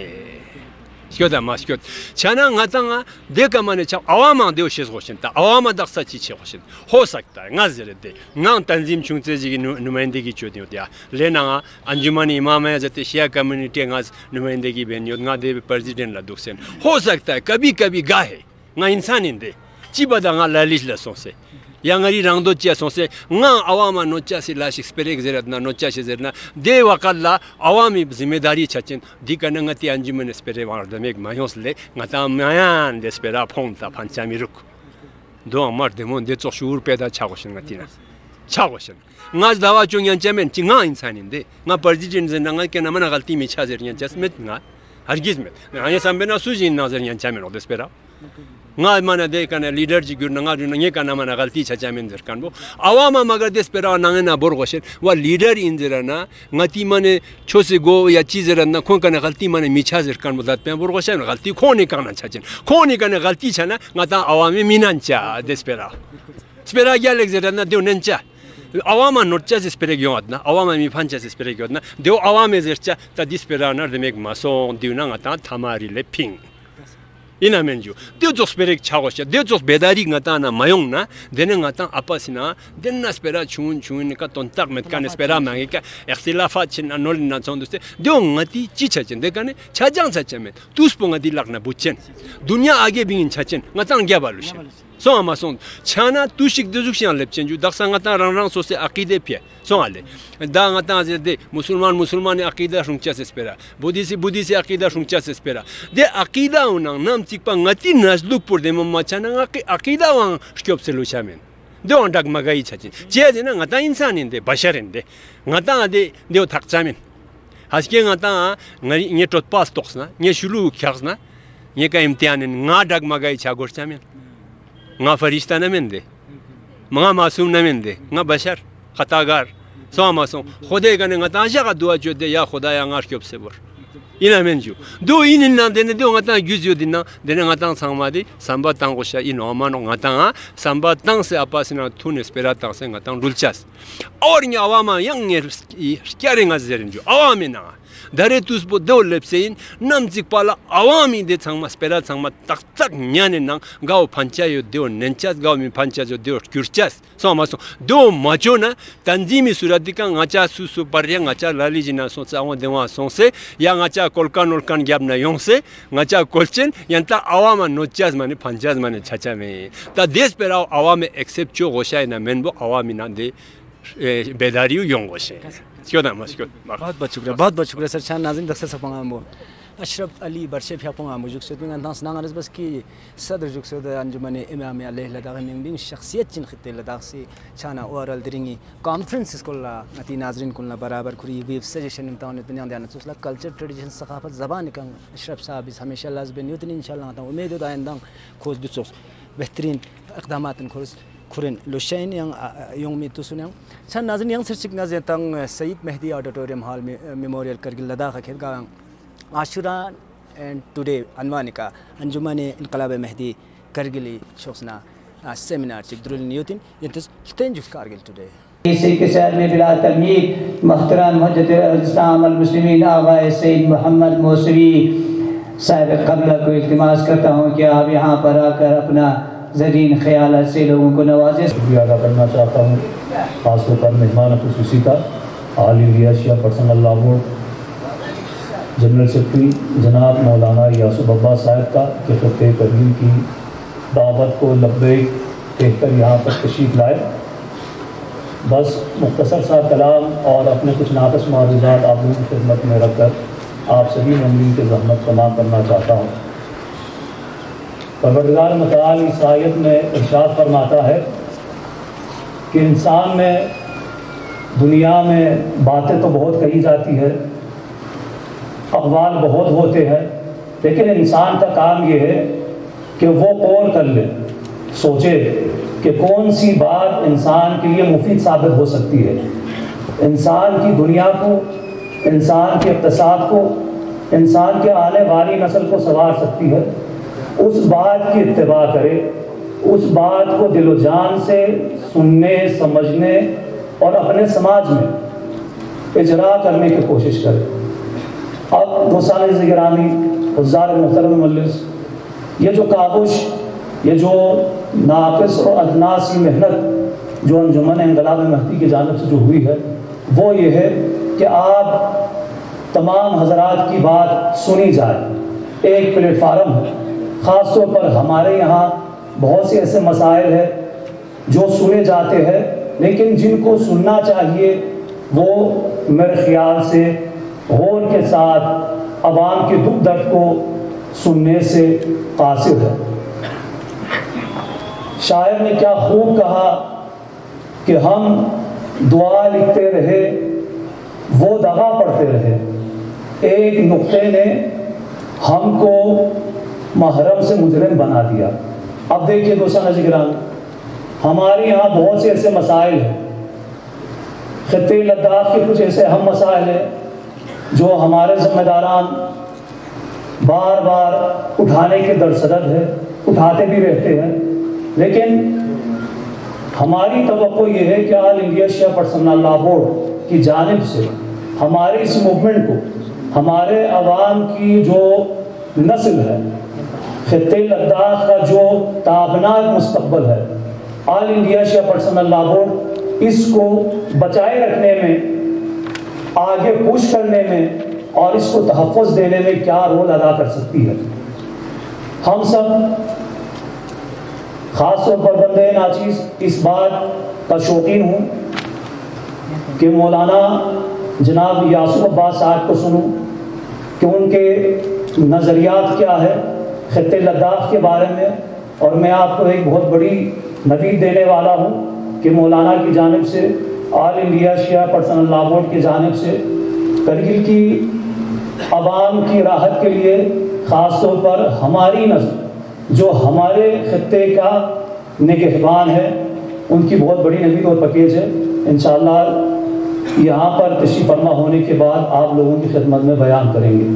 şkoda mas şkod chana ngata nga de kamane cha awama de shes goshin ta awama daksa chi chi goshin ho sakta ngazere de ngang tanzim chungtse ji numayendegi chodyo ya lena anjumani imam है जते Shia community ngaz numayendegi ben yod nga de president la duksen ho sakta कभी कभी gahe nga insan inde chibada nga lalish la sonse yangari rangdo chia sonse nga awama nocha si la sperek zeratna nocha si zerna de wakalla awami zimmedari chachen dikana ngati anjuman spere war demek mayosle ngata mayan de spera ponta panchamiruk do amar demon de çok şuur peda çağışın ngatina çağışın ngaz dava chung yanchamen chinga insaninde nga parjijin zenanga ke namana galti mi chazer yanchasmet nga hargiz met anya sambena sujin nazer yanchamen o de spera nga mana de kana leader ji gurna nga nge kana mana galti chachamen der kan bo awama magar despera nangena borgoshen wa leader indirana ngati mane chose go ya chizerana kon kana galti mane michazer kan bo datpen borgoshen galti koni kana chachen koni kana galti chana ngata awami minancha despera spera gelek zerana de nencha awama norcha spera gyodna awama mi pancha spera gyodna de awame zercha ta dispera nar demek mason diuna ngata tamari le ping ina menju de çok sperek çağışa de çok bedari ngata na mayong na denen ngata apasina denna spera chun chun ka tontak met kan spera mangi ka ikhtilafat chin anol na chonduste de ngati chi chachen de kan chajang chachen tus ponga dilak na buchen dunya age bingin chachen ngata ngya balushin so ama son chana tushik duzukşan lepchen ju daksa ngata rang rang sose akide pye so ale da ngata de musulman musulmani akida shungcha spera budisi budisi akida shungcha spera de akida unang nam tikpa ngati nasluk por de mamma chana akida wang shkyop selu chamen do dagmagai chachi che na ngata insan inde bashar inde ngata de de thakchamin haske ngata ngari nge tot pas toxna nge shulu khaxna nge ka imtihan nga dagmagai chagorchamin nga farishta na mende nga masum na mende nga bashar khatagar so masum khode gane ngata jaga dua jode ya khudaya ngar kyop se bor ina menju do inin na dene do ngata gyuzyo dinna dene ngata sangmadi samba tangosha in omano ngata samba tang se apasina tun espera tang se ngata rulchas or nya awama yang nge skyaring azerinju awamina dare tus bo do lepsein namzik pala awami de changma spera changma tak tak nyane nang gao panchayo de nenchas gao mi panchayo de kurchas so maso do machona tanzimi suradika ngacha susu parya ngacha lalijina so chawa dewa sonse ya ngacha kolkan olkan gyabna yongse ngacha kolchen yanta awama nochas mane panchas mane chachame ta despera awame except cho goshay na menbo awami na de bedariu yongoshe Skioda maskio. बहुत बहुत शुक्रिया बहुत बहुत शुक्रिया sir शान नाज़रीन दक्सर सपंगामो अशरफ अली बरशे फ्यापोंगामो जुक्सोद में अंदास नांगरस बस की सदर जुक्सोद अंजुमन इमाम अल्लाह लदाग में भी शख्सियत चिन खिते लदाग से छाना ओवरऑल दिरिंगी कॉन्फ्रेंस कोला नती नाज़रीन कोला बराबर खुरी वेव सजेशन इम्तिहान दुनिया ध्यान सुसला कल्चर ट्रेडिशन सकाफत ज़बान का अशरफ साहब इस हमेशा लाज़बन यूतन इंशाल्लाह आता उम्मीद है आइंदा खोज दुसोस बेहतरीन इक़दामात खोज खुरन लुशाइन yang yung mitu sunyang chan nazin yang sirchik na zetang Sayyid Mehdi Auditorium Hall Memorial Kargil Ladakh khedga Ashura and today Anwanika Anjumane Inqilab Mehdi Kargili shoksna seminar chik drul niyutin yentus kiten juf Kargil today इसी के शहर में बिला तमहीद मुहतरम मुजद्दिद इस्लाम अल मुस्लिमीन आगा Syed Mohammad Mousavi Sahib क़ब्ला को इल्तिमास करता हूँ कि आप यहाँ पर आकर अपना ज़रीन ख्याल से लोगों को नवाजे शुक्रिया अदा करना चाहता हूँ खासतौर पर मेहमान खुसूसी का all India Shia personal law board general secretary जनाब मौलाना यासूब अब्बास साहब का कि ख़ुतबे करीम की दावत को लब्बैक कहकर यहाँ पर तशरीफ़ लाए बस मुख्तसर सा कलाम और अपने कुछ नाक़िस मारूज़ात आप लोगों की खिदमत में रख कर आप सभी ममलीन की ज़हमत कमा करना चाहता हूँ परवरदिगार मुताल इस आयत में इरशाद फरमाता है कि इंसान में दुनिया में बातें तो बहुत कही जाती है अक़वाल बहुत होते हैं लेकिन इंसान का काम ये है कि वो गौर कर ले सोचे कि कौन सी बात इंसान के लिए मुफीद साबित हो सकती है इंसान की दुनिया को इंसान के इक़्तिसाद को इंसान के आने वाली नस्ल को संवार सकती है उस बात की इत्तिबा करे उस बात को दिलो जान से सुनने समझने और अपने समाज में इजरा करने की कोशिश करे अब दोस्तान गिरामी हुज़्ज़ार मुहतरम मुल्लिस ये जो काबुश ये जो नाक़िस और अदना सी मेहनत जो अंजुमन इंक़िलाब महदी की जानिब से जो हुई है वो ये है कि आप तमाम हज़रात की बात सुनी जाए एक प्लेटफार्म है ख़ास तौर पर हमारे यहाँ बहुत से ऐसे मसाइल हैं जो सुने जाते हैं लेकिन जिनको सुनना चाहिए वो मेरे ख़्याल से गौर के साथ अवाम के दुख दर्द को सुनने से कासिर है शायर ने क्या खूब कहा कि हम दुआ लिखते रहे वो दगा पढ़ते रहे एक नुक्ते ने हमको महरम से मुजरिम बना दिया अब देखिए दोस्तों नज़ीरान हमारे यहाँ बहुत से ऐसे मसाइल हैं खित्ते लद्दाख के कुछ ऐसे अहम मसाइल हैं जो हमारे ज़िम्मेदारान बार बार उठाने के दरसदद है उठाते भी रहते हैं लेकिन हमारी तवक्को ये है कि all India Shia personal law board की जानिब से हमारे इस मूवमेंट को हमारे अवाम की जो नस्ल है खित्ते लद्दाख का जो ताबनाक मुस्तक़बल है all India Shia personal law board इसको बचाए रखने में आगे पुश करने में और इसको तहफ़्फ़ुज़ देने में क्या रोल अदा कर सकती है हम सब ख़ास तौर पर बंदे नाचीज़ इस बात का शौकीन हूँ कि मौलाना जनाब यासूब अब्बास साहब को सुनूँ कि उनके नज़रियात क्या है खित्ते लद्दाख के बारे में और मैं आपको एक बहुत बड़ी نوید دینے والا ہوں کہ مولانا کی جانب سے، all India Shia personal law board کی جانب سے کرگل کی عوام کی راحت کے لیے خاص طور پر ہماری نسل جو ہمارے خطے کا نگہبان ہے ان کی بہت بڑی نوید اور پیکیج ہے، انشاءاللہ یہاں پر تشریف فرما ہونے کے بعد آپ لوگوں کی خدمت میں بیان کریں گے۔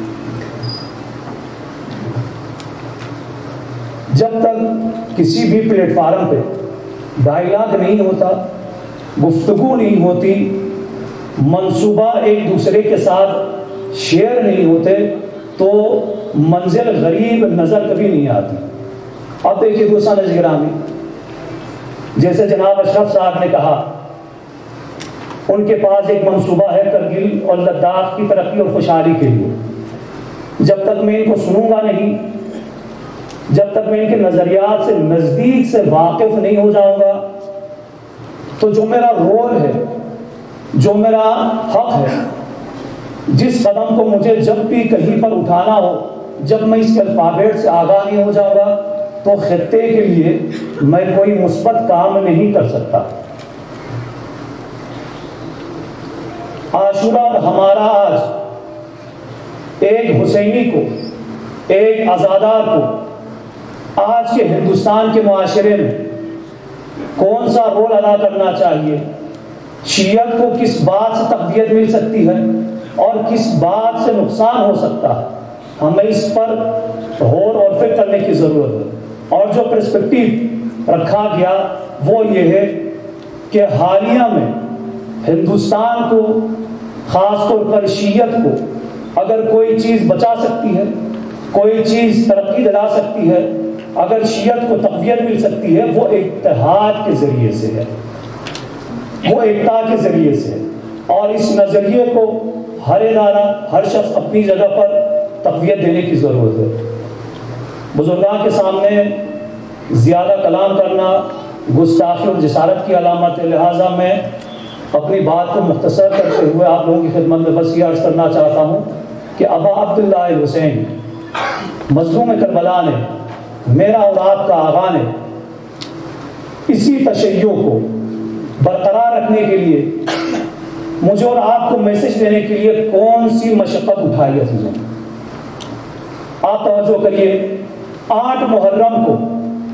جب تک کسی بھی پلیٹ فارم پہ ڈائیلاگ نہیں ہوتا، گفتگو نہیں ہوتی، منصوبہ ایک دوسرے کے ساتھ شیئر نہیں ہوتے تو منزل غریب نظر کبھی نہیں آتی۔ اب دیکھیے دوسرا نظرامی، جیسے جناب اشرف صاحب نے کہا ان کے پاس ایک منصوبہ ہے کرگل اور لداخ کی ترقی اور خوشحالی کے لیے۔ جب تک میں ان کو سنوں گا نہیں، جب تک میں ان کے نظریات سے نزدیک سے واقف نہیں ہو جاؤں گا، تو جو میرا رول ہے، جو میرا حق ہے، جس قدم کو مجھے جب بھی کہیں پر اٹھانا ہو، جب میں اس کے الفابیٹ سے آگاہ نہیں ہو جاؤں گا تو خطے کے لیے میں کوئی مثبت کام نہیں کر سکتا۔ عاشورہ اور ہمارا آج ایک حسینی کو، ایک عزادار کو آج کے ہندوستان کے معاشرے میں کون سا رول ادا کرنا چاہیے، شیعت کو کس بات سے تقویت مل سکتی ہے اور کس بات سے نقصان ہو سکتا ہے، ہمیں اس پر غور اور فکر کرنے کی ضرورت ہے۔ اور جو پرسپیکٹیو رکھا گیا وہ یہ ہے کہ حالیہ میں ہندوستان کو، خاص طور پر شیعت کو، اگر کوئی چیز بچا سکتی ہے، کوئی چیز ترقی دلا سکتی ہے، اگر شیعت کو تقویت مل سکتی ہے، وہ اتحاد کے ذریعے سے ہے، وہ ایکتا کے ذریعے سے ہے۔ اور اس نظریے کو ہر ادارہ، ہر شخص اپنی جگہ پر تقویت دینے کی ضرورت ہے۔ بزرگان کے سامنے زیادہ کلام کرنا گستاخی اور جسارت کی علامت ہے، لہٰذا میں اپنی بات کو مختصر کرتے ہوئے آپ لوگوں کی خدمت میں بس یہ عرض کرنا چاہتا ہوں کہ ابا عبداللہ الحسین مظلوم کربلا نے، میرا اور آپ کا آغا نے اسی تشیع کو برقرار رکھنے کے لیے، مجھے اور آپ کو میسج دینے کے لیے کون سی مشقت اٹھائی ہے چیزوں۔ آپ توجہ کریے، آٹھ محرم کو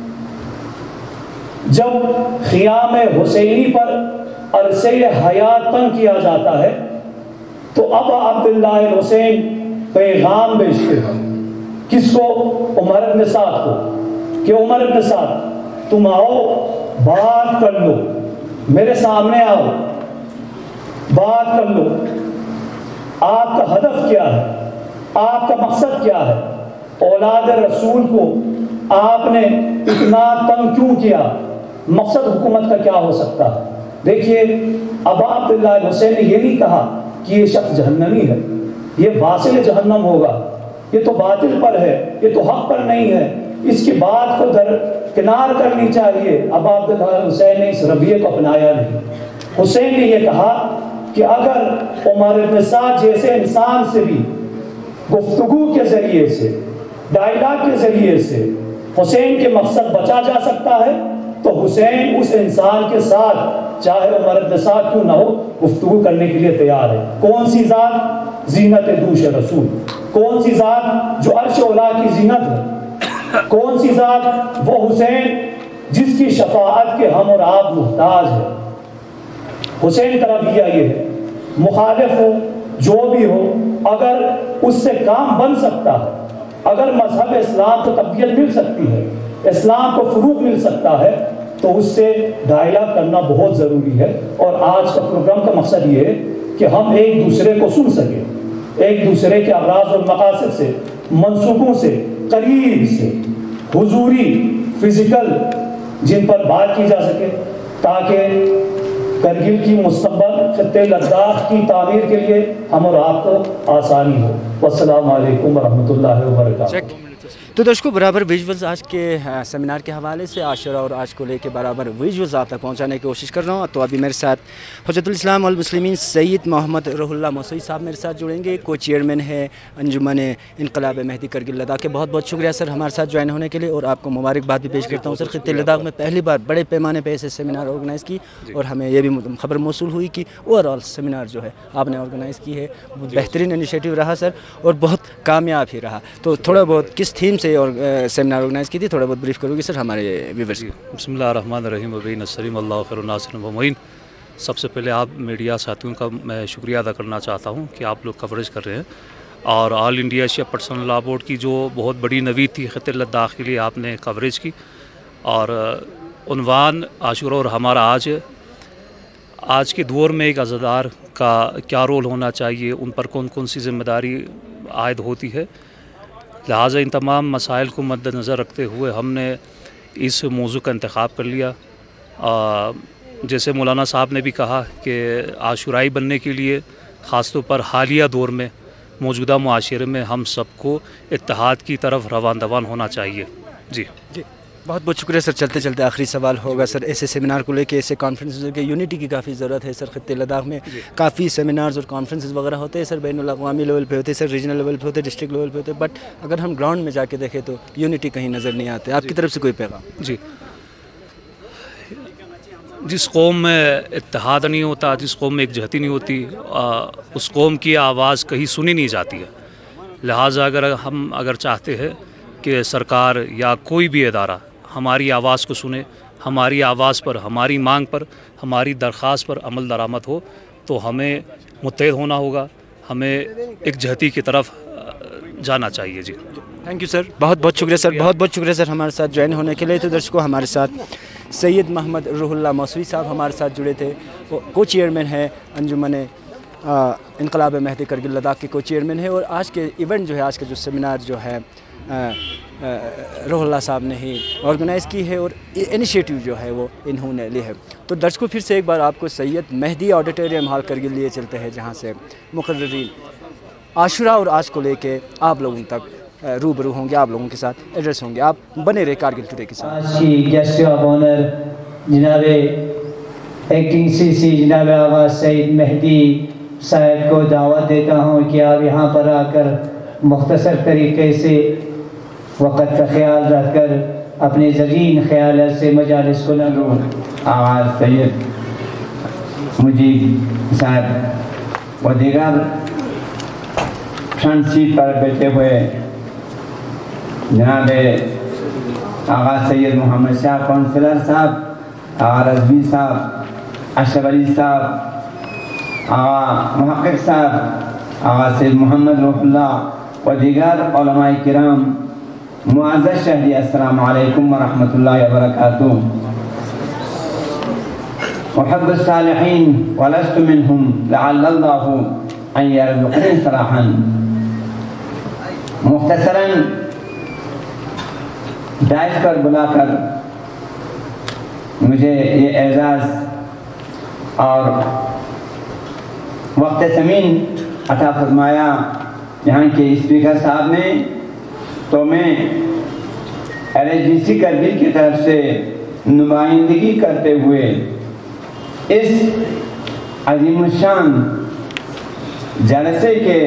جب خیام حسینی پر عرصے حیات تنگ کیا جاتا ہے تو اب عبداللہ الحسین پیغام بھیجتے ہیں، کس کو؟ عمر ابن سعد کو، کہ عمر ابن سعد تم آؤ، بات کر لو، میرے سامنے آؤ، بات کر لو، آپ کا ہدف کیا ہے، آپ کا مقصد کیا ہے، اولاد رسول کو آپ نے اتنا تنگ کیوں کیا، مقصد حکومت کا کیا ہو سکتا ہے۔ دیکھیے ابا عبداللہ الحسین نے یہ نہیں کہا کہ یہ شخص جہنمی ہے، یہ واصل جہنم ہوگا، یہ تو باطل پر ہے، یہ تو حق پر نہیں ہے، اس کی بات کو درکنار کرنی چاہیے۔ ابا عبداللہ الحسین نے اس رویے کو اپنایا نہیں۔ حسین نے یہ کہا کہ اگر عمر ابن سعد جیسے انسان سے بھی گفتگو کے ذریعے سے، ڈائلاگ کے ذریعے سے حسین کے مقصد بچا جا سکتا ہے تو حسین اس انسان کے ساتھ، چاہے عمر ابن سعد کیوں نہ ہو، گفتگو کرنے کے لیے تیار ہے۔ کون سی ذات؟ زینت دوش رسول۔ کون سی ذات؟ جو عرش اولا کی زینت ہے۔ کون سی ذات؟ وہ حسین جس کی شفاعت کے ہم اور آپ محتاج ہیں۔ حسین کا رویہ یہ ہے، مخالف ہو جو بھی ہو، اگر اس سے کام بن سکتا ہے، اگر مذہب اسلام کو تقویت مل سکتی ہے، اسلام کو فروغ مل سکتا ہے، تو اس سے ڈائلاگ کرنا بہت ضروری ہے۔ اور آج کا پروگرام کا مقصد یہ ہے کہ ہم ایک دوسرے کو سن سکیں، ایک دوسرے کے اغراض اور مقاصد سے، منصوبوں سے، قریب سے، حضوری، فزیکل، جن پر بات کی جا سکے، تاکہ کرگل کی مستقبل خطے لداخ کی تعمیر کے لیے ہم اور آپ کو آسانی ہو۔ والسلام علیکم ورحمۃ اللہ وبرکاتہ۔ تو درشکوں برابر ویژولز آج کے سیمینار کے حوالے سے عاشورہ اور آج کو لے کے برابر ویژولز آپ تک پہنچانے کی کوشش کر رہا ہوں. تو ابھی میرے ساتھ حجت الاسلام والمسلمین سید محمد روح اللہ موسوی صاحب میرے ساتھ جڑیں گے, کو چیئرمین ہے انجمن انقلاب مہدی کرگل لداخ کے. بہت بہت شکریہ سر ہمارے ساتھ جوائن ہونے کے لیے, اور آپ کو مبارکباد بھی پیش کرتا ہوں سر. خطے لداخ میں پہلی بار بڑے پیمانے پہ ایسے سیمینار آرگنائز کی, اور ہمیں یہ بھی خبر موصول ہوئی کہ اوور آل سیمینار جو ہے آپ نے آرگنائز کی ہے, بہترین انیشیٹو رہا سر, اور بہت کامیاب ہی رہا. تو تھوڑا بہت کس تھیم سے اور سیمینار آرگنائز کی تھی, تھوڑا بہت بریف کرو گی سر ہمارے ویورز کی. بسم اللہ الرحمن الرحیم وبہ نستعین اللہ خیر الناصر و معین. سب سے پہلے آپ میڈیا ساتھیوں کا میں شکریہ ادا کرنا چاہتا ہوں کہ آپ لوگ کوریج کر رہے ہیں, اور all India Shia personal law board کی جو بہت بڑی نوید تھی خطے لداخ کے لیے آپ نے کوریج کی. اور عنوان عاشورہ اور ہمارا آج ہے. آج کے دور میں ایک عزادار کا کیا رول ہونا چاہیے, ان پر کون کون سی ذمہ داری عائد ہوتی ہے. لہٰذا ان تمام مسائل کو مد نظر رکھتے ہوئے ہم نے اس موضوع کا انتخاب کر لیا. جیسے مولانا صاحب نے بھی کہا کہ عاشورائی بننے کے لیے خاص طور پر حالیہ دور میں موجودہ معاشرے میں ہم سب کو اتحاد کی طرف روان دوان ہونا چاہیے. جی جی بہت بہت شکریہ سر. چلتے چلتے آخری سوال ہوگا سر, ایسے سیمینار کو لے کے, ایسے کانفرنسز کے یونٹی کی کافی ضرورت ہے سر. خطے لداخ میں کافی سیمینارز اور کانفرنسز وغیرہ ہوتے ہیں سر, بین الاقوامی لیول پہ ہوتے ہیں سر, ریجنل لیول پہ ہوتے ہیں, ڈسٹرکٹ لیول پہ ہوتے ہیں, بٹ اگر ہم گراؤنڈ میں جا کے دیکھیں تو یونٹی کہیں نظر نہیں آتے. آپ کی طرف سے کوئی پیغام؟ جی جس قوم میں اتحاد نہیں ہوتا, جس قوم میں ایک جہتی نہیں ہوتی, اس قوم کی آواز کہیں سنی نہیں جاتی ہے. لہٰذا اگر ہم اگر چاہتے ہیں کہ سرکار یا کوئی بھی ادارہ ہماری آواز کو سنے, ہماری آواز پر, ہماری مانگ پر, ہماری درخواست پر عمل درآمد ہو, تو ہمیں متحد ہونا ہوگا, ہمیں ایک جہتی کی طرف جانا چاہیے. جی تھینک یو سر, بہت بہت شکریہ سر, بہت بہت شکریہ سر ہمارے ساتھ جوائن ہونے کے لیے. تو درشکوں ہمارے ساتھ سید محمد روح اللہ موسوی صاحب ہمارے ساتھ جڑے تھے, وہ کو چیئرمین ہے انجمن انقلاب مہدی کرگل لداخ کے کو چیئرمین ہے, اور آج کے ایونٹ جو ہے, آج کا جو سیمینار جو ہے روح اللہ صاحب نے ہی آرگنائز کی ہے, اور انیشیٹو جو ہے وہ انہوں نے لی ہے. تو درشکوں پھر سے ایک بار آپ کو سید مہدی آڈیٹوریم ہال کرگل لیے چلتے ہیں, جہاں سے مقررین عاشورہ اور آج کو لے کے آپ لوگوں تک روبرو ہوں گے, آپ لوگوں کے ساتھ ایڈریس ہوں گے. آپ بنے رہے کارگل ٹوڈے کے ساتھ. آج کی گیسٹ آف آنر جناب ایکٹنگ سی سی جناب آغا سید مہدی صاحب کو دعوت دیتا ہوں کہ آپ یہاں پر آ کر مختصر طریقے سے وقت کا خیال رکھ کر اپنے ذہین خیالات سے مجالس کو نہ لوں. آغاز سید مجید صاحب و دیگر فرنٹ سیٹ پر بیٹھے ہوئے جناب آغا سید محمد شاہ کونسلر صاحب, آغا رضوی صاحب, اشرف علی صاحب, آغا محقق صاحب, آغا سید محمد روح اللہ و دیگر علماء کرام, معزز شہری, السلام علیکم ورحمۃ اللہ وبرکاتہ. احب الصالحین ولست منہم لعل اللہ ان یرزقنی صلاحا. مختصراً دائش پر بلا کر مجھے یہ اعزاز اور وقت ثمین عطا فرمایا یہاں کے اسپیکر صاحب نے, تو میں L H D C Kargil کی طرف سے نمائندگی کرتے ہوئے اس عظیم الشان جلسے کے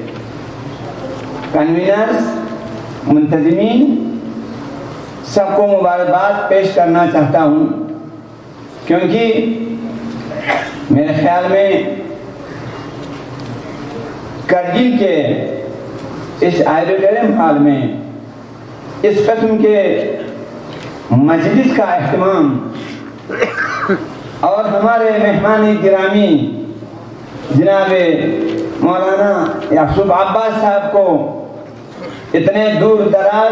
کنوینرز, منتظمین سب کو مبارکباد پیش کرنا چاہتا ہوں, کیونکہ میرے خیال میں کرگل کے اس آڈیٹوریم ہال میں اس قسم کے مجلس کا اہتمام اور ہمارے مہمان گرامی جناب مولانا یعقوب عباس صاحب کو اتنے دور دراز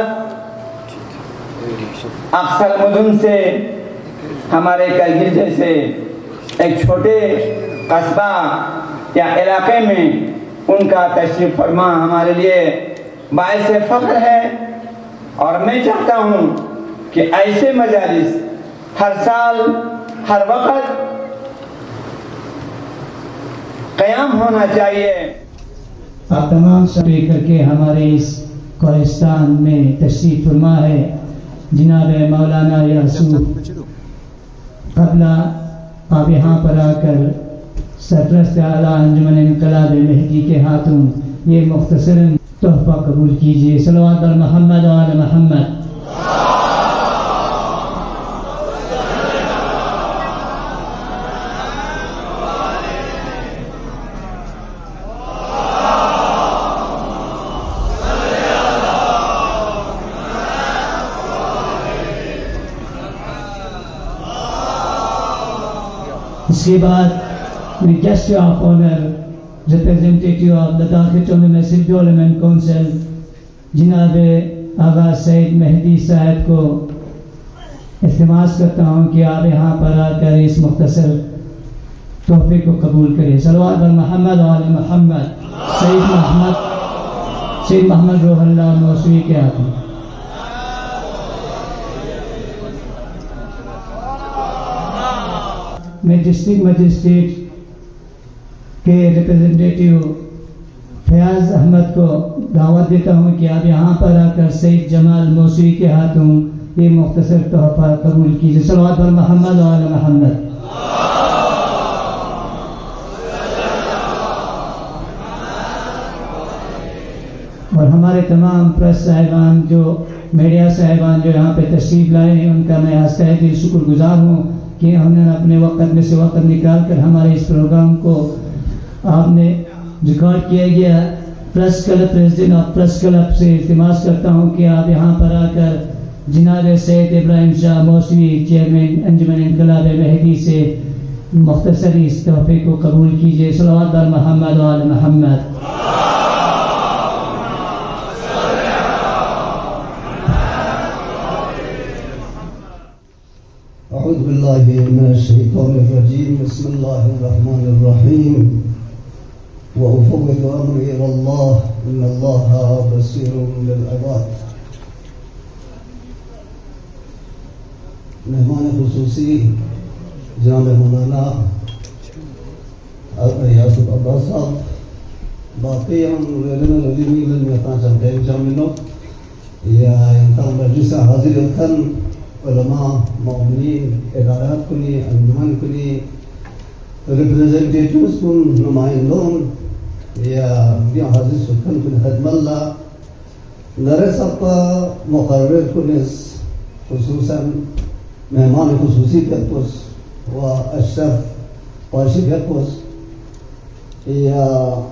اکثر مدن سے ہمارے کرگل جیسے ایک چھوٹے قصبہ یا علاقے میں ان کا تشریف فرما ہمارے لیے باعث فخر ہے. اور میں چاہتا ہوں کہ ایسے مجالس ہر سال ہر وقت قیام ہونا چاہیے. آپ تمام اسپیکر کے ہمارے اس کوہستان میں تشریف فرما ہے جناب مولانا یوسف قبلہ، آپ یہاں پر آ کر سرپرست اعلیٰ انجمن انقلاب مہدی کے ہاتھوں یہ مختصراً تحفہ قبول کیجیے۔ صلوات بر محمد و آل محمد۔ اس کے بعد guest of honour representative of Ladakh tournament development council جناب آغا سعید مہدی صاحب کو التماس کرتا ہوں کہ آپ یہاں پر آ کر اس مختصر تحفے کو قبول کریں۔ صلوات بر محمد و آل محمد۔ سید محمد سید محمد روح اللہ موسوی کے ہاتھوں۔ میں ڈسٹرکٹ مجسٹریٹ کے ریپریزنٹیٹیو فیاض احمد کو دعوت دیتا ہوں کہ آپ یہاں پر آ کر سید جمال موسوی کے ہاتھوں یہ مختصر تحفہ قبول کیجیے۔ صلوات بر محمد و آل محمد۔ اور ہمارے تمام پریس صاحبان جو میڈیا صاحبان جو یہاں پہ تشریف لائے ہیں ان کا میں ہستہ دل شکر گزار ہوں کہ انہوں نے اپنے وقت میں سے وقت نکال کر ہمارے اس پروگرام کو آپ نے ریکارڈ کیا گیا۔ Press club president of press club سے التماس کرتا ہوں کہ آپ یہاں پر آ کر جناب سید ابراہیم شاہ موسوی چیئرمین انجمن انقلاب مہدی سے مختصر اس تحفے کو قبول کیجیے۔ صلوات بر محمد و آل محمد۔ أعوذ بالله من الشيطان الرجيم بسم الله الرحمن الرحيم وأفوض أمري إلى الله إن الله بصير بالعباد۔ مہمان خصوصی جناب مولانا یاسف عباس صاحب، باقی ہم ولنا الذين لم يتعلموا جامعنا يا انتم مجلس حاضر الكن علماء مؤمنین، ادارات کنی، انجمن کنی، ریپریزنٹیٹیوز کن، نمائندون یا بیا حاضر سکن کن خدم اللہ نرس اپا مقرر کنس خصوصاً مہمان خصوصی کرپس و اشرف پاشی کرپس یا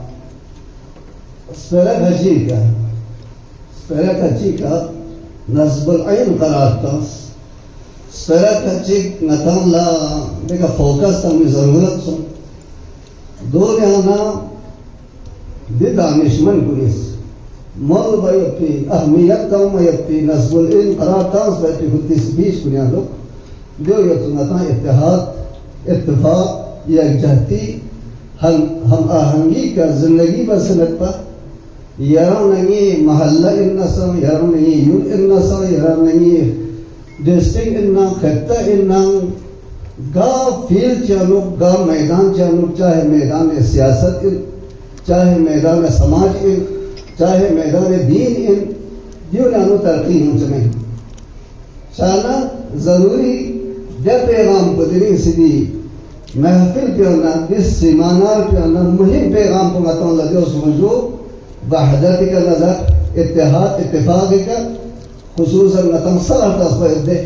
سپیرک حجی کا سپیرک حجی کا نصب العین قرار تاس سپیرک حجی نتان لا دیکھا فوکس تامی ضرورت سن دو لیانا دی دانشمن کنیس مول بایتی اہمیت تاو مایتی نصب العین قرار تاس بایتی خودتی سبیش کنیان لوگ دیو یتو نتان اتحاد اتفاق یک جہتی ہم آہنگی کا زندگی بسنت پا یران نگی محلہ انسا یران نگی یون انسا یران نگی ڈسٹنگ اننا خطہ اننا گا فیل چانو گا میدان چانو چاہے میدان سیاست ان چاہے میدان سماج ان چاہے میدان دین ان دیو نانو ترقی ہوں چمیں چانا ضروری جب پیغام قدری سیدھی محفل پیانا اس سیمانار پیانا مہم پیغام کو مطلع اللہ دیو سمجھو وحدت کا نظر اتحاد اتفاق کا خصوصاً نتم صلح تصبح دے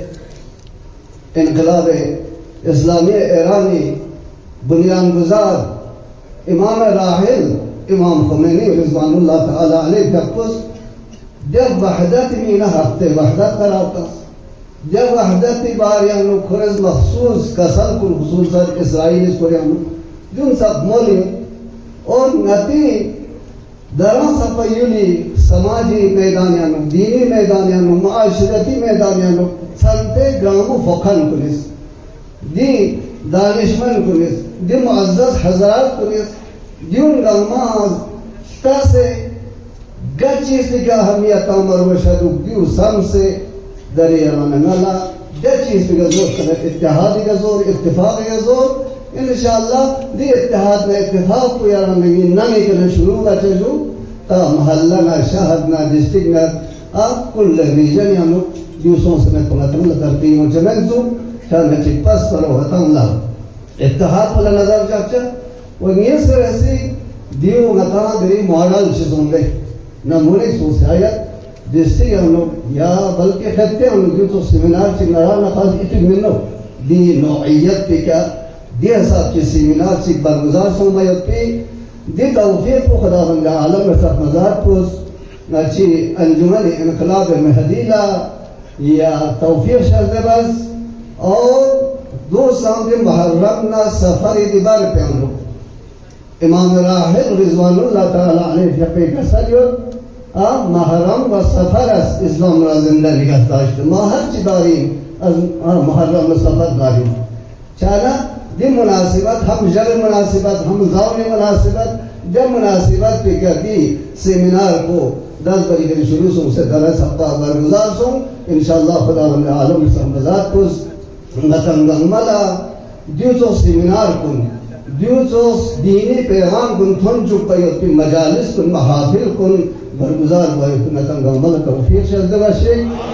انقلاب اسلامی ایرانی بنیان گزار امام راحل امام خمینی رضوان اللہ تعالی علیہ جبکس جب وحدت مینہ ہفتے وحدت کراتا جب وحدت باریانو خرز مخصوص کسل کن خصوصاً اسرائیل اس کوریانو جن سب مولی اور نتی دران سپیولی سماجی میدانیانو دینی میدانیانو معاشرتی میدانیانو سنتے گرامو فخن کنیس دی دانشمن کنیس دی معزز حضرات کنیس دیون گراماز تاسے گچیس لکا اہمیت آمر و شدوک دیو سم سے دری رمانگالا گچیس لکا زور کنک اتحادی کا زور اتفاقی کا زور انشاءاللہ دی اتحاد میں اتفاق کو یاران نگی نمی کرنے شروع کا چجو تا محلہ نا شہر نا ڈسٹرکٹ نا آپ کل ریجن یا نو دیوسوں سے میں کنتم لترتیم و جمنزو چاہنا چی پس پر وطن لا اتحاد پلا نظر جاچا و نیس سے ایسی دیو نتانا دری ماڈل چیزوں دے نمونی سوسیایت ڈسٹرکٹ یا نو یا بلکہ خطے ہم دیو تو سیمینار چی نران نخواز ایتی منو دی نوعیت پی کیا دی حساب چی سیمینار چی برگزار سو میت پی دی توفیق کو خدا بندہ عالم رسط مزار پوز ناچی انجمن انقلاب مہدیلا یا توفیق شرد بس اور دو سامد محرم نا سفر دیبار پہ ہم لوگ امام راحل رضوان اللہ تعالیٰ علیہ فقی کا سلیت آب محرم و سفر اس اسلام را زندہ نگہ داشت ماہر چی داریم از محرم و سفر داریم چانا دی مناسبت ہم جل مناسبت ہم زاوی مناسبت جب مناسبت پہ کہتی سیمینار کو دس بری کے شروع سے اسے درس ہفتہ برگزار سوں انشاءاللہ خدا بند عالم سمبزات کو نتنگملا دیوچو سیمینار کن دیوچو دینی پیغام کن تھن چکا یوتی مجالس کن محافل کن برگزار ہوئے کن نتنگملا توفیق شہد باشے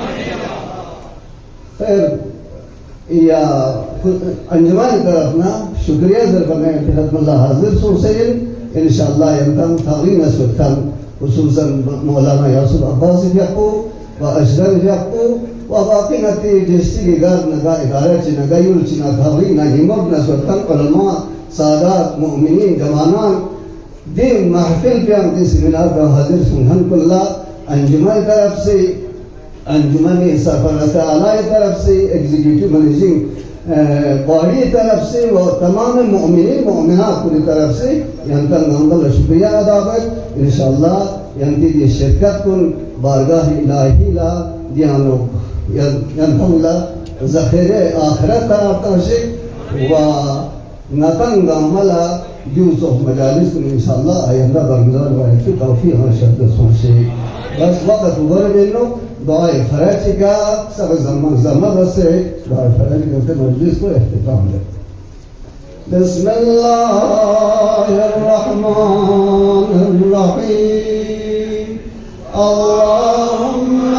خیر یا انجمان طرفنا شکریہ ذرکنے اتحاد اللہ حاضر سو سین انشاءاللہ ینتم تغرین اسوکتن خصوصاً مولانا یاسوف عباسی فیقو و اشرف فیقو و باقی نتی جستی کی گرد نگا ادارہ چی نگا یول چی نتغرین نگیمت نسوکتن علماء سادات مؤمنین جوانان دی محفل پیام دی سمینار پر حاضر سنہن کلا انجمان طرف سے انجمن سرپرست اعلیٰ طرف سے ایگزیکیوٹیو منیجنگ باڈی طرف سے و تمام مؤمنین مؤمنات کی طرف سے ینتن گنگل شکریہ ادا کر انشاءاللہ ینتی دی شرکت کن بارگاہ الہی لا دیانو ینتن لا ذخیر آخرت طرف ترشک و نتن گنگلا یوسف مجالس کن انشاءاللہ آئندہ برگزار واحد کی توفیق ہر شرط سنشے بس وقت اوبر بینو دعائے فرج کا سب زمان زمان بس سے دعائے فرج کرتے مجلس کو اختتام دے بسم اللہ الرحمن الرحیم اللہم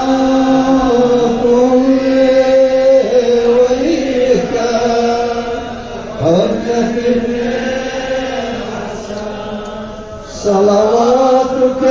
کن ولیک حجت صلواتک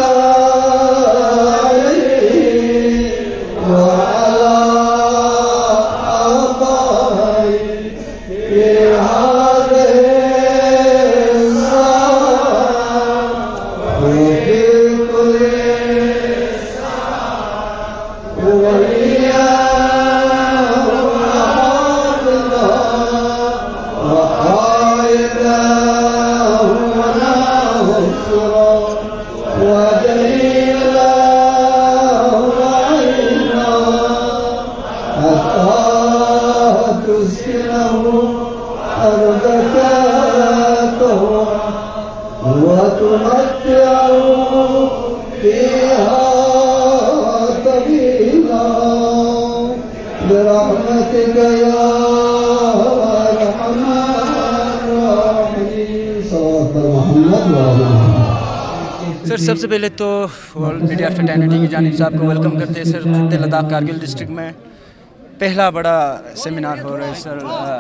سر سب سے پہلے تو ورلڈ میڈیا فرٹرنیٹی کی جانب سے آپ کو ویلکم کرتے ہیں سر خطے لداخ کارگل ڈسٹرکٹ میں پہلا بڑا سیمینار ہو رہا ہے سر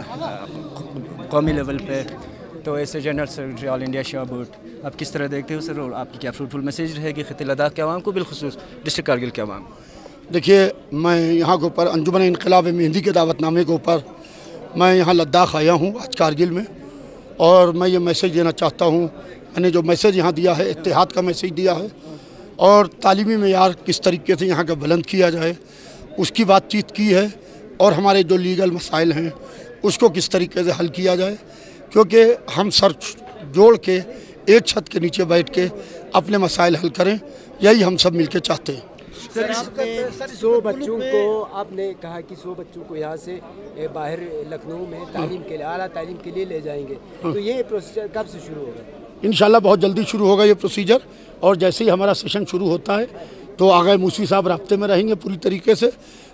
قومی لیول پہ تو ایسے general secretary all India Shia board آپ کس طرح دیکھتے ہو سر اور آپ کی کیا فروٹفل میسیج رہے گی خطے لداخ کے عوام کو بالخصوص ڈسٹرکٹ کارگل کے عوام؟ دیکھیے میں یہاں کے اوپر انجمن انقلاب مہندی کے دعوت نامے کے اوپر میں یہاں لداخ آیا ہوں آج کارگل میں اور میں یہ میسیج دینا چاہتا ہوں میں نے جو میسیج یہاں دیا ہے اتحاد کا میسیج دیا ہے اور تعلیمی معیار کس طریقے سے یہاں کا بلند کیا جائے اس کی بات چیت کی ہے اور ہمارے جو لیگل مسائل ہیں اس کو کس طریقے سے حل کیا جائے کیونکہ ہم سر جوڑ کے ایک چھت کے نیچے بیٹھ کے اپنے مسائل حل کریں یہی ہم سب مل کے چاہتے ہیں۔ سر سو بچوں کو آپ نے کہا کہ سو بچوں کو یہاں سے باہر لکھنؤ میں تعلیم کے لیے اعلیٰ تعلیم کے لیے لے جائیں گے تو یہ پروسیجر کب سے شروع ہوگا؟ انشاءاللہ بہت جلدی شروع ہوگا یہ پروسیجر اور جیسے ہی ہمارا سیشن شروع ہوتا ہے تو آغا موسوی صاحب رابطے میں رہیں گے پوری طریقے سے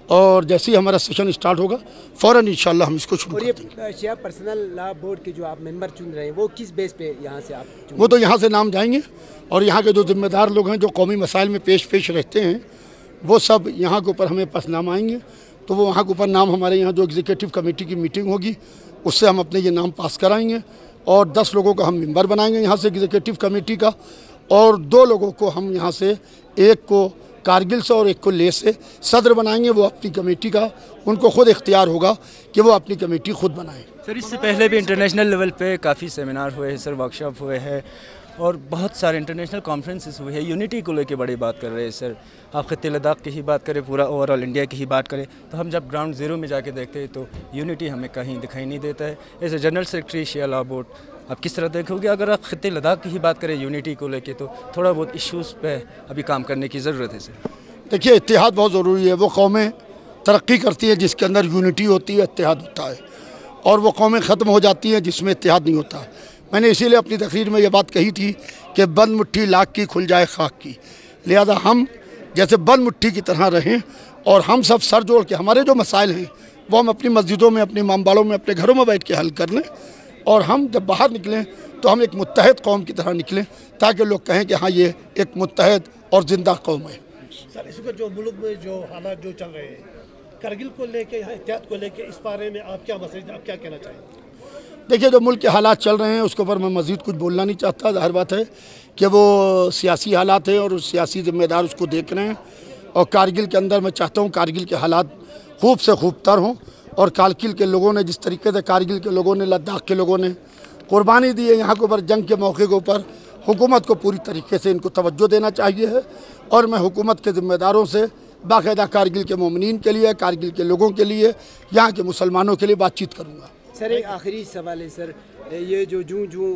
اور جیسے ہی ہمارا سیشن اسٹارٹ ہوگا فوراً انشاءاللہ ہم اس کو شروع اور کر دیں گے۔ یہ شیعہ پرسنل لا بورڈ کے جو آپ ممبر چن رہے ہیں وہ کس بیس پہ یہاں سے آپ وہ تو یہاں سے نام جائیں گے، اور یہاں کے جو ذمہ دار لوگ ہیں جو قومی مسائل میں پیش پیش رہتے ہیں وہ سب یہاں کے اوپر ہمیں پاس نام آئیں گے، تو وہ وہاں کے اوپر نام ہمارے یہاں جو ایگزیکٹو کمیٹی کی میٹنگ ہوگی اس سے ہم اپنے یہ نام پاس کرائیں گے، اور دس لوگوں کو ہم ممبر بنائیں گے یہاں سے ایگزیکٹو کمیٹی کا، اور دو لوگوں کو ہم یہاں سے ایک کو کارگل سے اور ایک کو لے سے صدر بنائیں گے۔ وہ اپنی کمیٹی کا ان کو خود اختیار ہوگا کہ وہ اپنی کمیٹی خود بنائیں۔ سر اس سے پہلے بھی انٹرنیشنل لیول پہ کافی سیمینار ہوئے ہیں سر، ورکشاپ ہوئے ہیں اور بہت سارے انٹرنیشنل کانفرنسز ہوئے ہیں، یونٹی کو لے کے بڑی بات کر رہے ہیں سر۔ آپ خطے لداخ کی ہی بات کریں، پورا اوور آل انڈیا کی ہی بات کریں تو ہم جب گراؤنڈ زیرو میں جا کے دیکھتے ہیں تو یونٹی ہمیں کہیں دکھائی نہیں دیتا ہے۔ As a general secretary Shia law board آپ کس طرح دیکھو گے؟ اگر آپ خطے لداخ کی ہی بات کریں یونٹی کو لے کے تو تھوڑا بہت ایشوز پہ ابھی کام کرنے کی ضرورت ہے سر۔ دیکھیے اتحاد بہت ضروری ہے، وہ قومیں ترقی کرتی ہیں جس کے اندر یونٹی ہوتی ہے، اتحاد ہوتا ہے، اور وہ قومیں ختم ہو جاتی ہیں جس میں اتحاد نہیں ہوتا۔ میں نے اسی لیے اپنی تقریر میں یہ بات کہی تھی کہ بند مٹھی لاکھ کی کھل جائے خاک کی، لہذا ہم جیسے بند مٹھی کی طرح رہیں اور ہم سب سر جوڑ کے ہمارے جو مسائل ہیں وہ ہم اپنی مسجدوں میں، اپنے امام میں، اپنے گھروں میں بیٹھ کے حل کر لیں، اور ہم جب باہر نکلیں تو ہم ایک متحد قوم کی طرح نکلیں تاکہ لوگ کہیں کہ ہاں یہ ایک متحد اور زندہ قوم ہے۔ سر اس وقت جو ملک میں جو حالات جو چل رہے ہیں کرگل کو لے کے، احتیاط کو لے کے، اس بارے میں آپ کیا مسئلہ، آپ کیا کہنا چاہیں گے؟ دیکھیے جو ملک کے حالات چل رہے ہیں اس کے اوپر میں مزید کچھ بولنا نہیں چاہتا، ظاہر بات ہے کہ وہ سیاسی حالات ہیں اور سیاسی ذمہ دار اس کو دیکھ رہے ہیں، اور کارگل کے اندر میں چاہتا ہوں کارگل کے حالات خوب سے خوب تر ہوں، اور کارگل کے لوگوں نے جس طریقے سے کارگل کے لوگوں نے، لداخ کے لوگوں نے قربانی دی ہے یہاں کے اوپر جنگ کے موقع کے اوپر، حکومت کو پوری طریقے سے ان کو توجہ دینا چاہیے ہے، اور میں حکومت کے ذمہ داروں سے باقاعدہ کارگل کے مومنین کے لیے، کارگل کے لوگوں کے لیے، یہاں کے مسلمانوں کے لیے بات چیت کروں گا۔ سر ایک آخری سوال ہے سر، یہ جو جوں جوں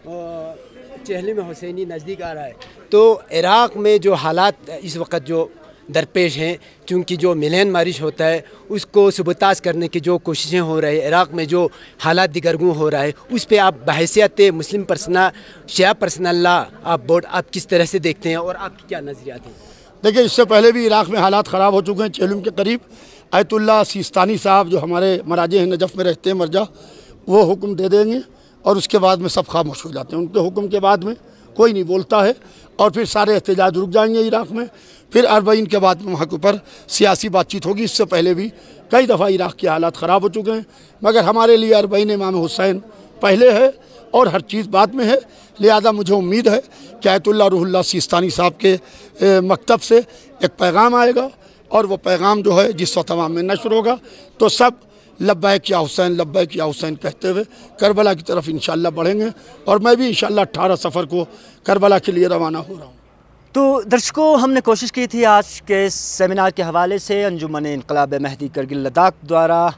چہلم حسینی نزدیک آ رہا ہے تو عراق میں جو حالات اس وقت جو درپیش ہیں، چونکہ جو ملین مارش ہوتا ہے اس کو سبوتاژ کرنے کی جو کوششیں ہو رہی ہیں، عراق میں جو حالات دیگرگوں ہو رہا ہے، اس پہ آپ بحیثیت مسلم پرسنل شیعہ پرسنل لا آپ بورڈ آپ کس طرح سے دیکھتے ہیں اور آپ کی کیا نظریات ہیں؟ دیکھیں اس سے پہلے بھی عراق میں حالات خراب ہو چکے ہیں۔ چہلم کے قریب آیت اللہ سیستانی صاحب جو ہمارے مراجع ہیں، نجف میں رہتے ہیں مرجع، وہ حکم دے دیں گے اور اس کے بعد میں سب خاموش ہو جاتے ہیں، ان کے حکم کے بعد میں کوئی نہیں بولتا ہے، اور پھر سارے احتجاج رک جائیں گے عراق میں، پھر اربعین کے بعد میں وہاں کے اوپر سیاسی بات چیت ہوگی۔ اس سے پہلے بھی کئی دفعہ عراق کے حالات خراب ہو چکے ہیں، مگر ہمارے لیے اربعین امام حسین پہلے ہے اور ہر چیز بعد میں ہے، لہذا مجھے امید ہے کہ آیت اللہ روح اللہ سیستانی صاحب کے مکتب سے ایک پیغام آئے گا، اور وہ پیغام جو ہے جس وقت تمام میں نشر ہوگا تو سب لبیک یا حسین، لبیک یا حسین کہتے ہوئے کربلا کی طرف انشاءاللہ بڑھیں گے، اور میں بھی انشاءاللہ اٹھارہ سفر کو کربلا کے لیے روانہ ہو رہا ہوں۔ تو درشکوں ہم نے کوشش کی تھی آج کے سیمینار کے حوالے سے انجمن انقلاب مہدی کرگل لداخ دوارا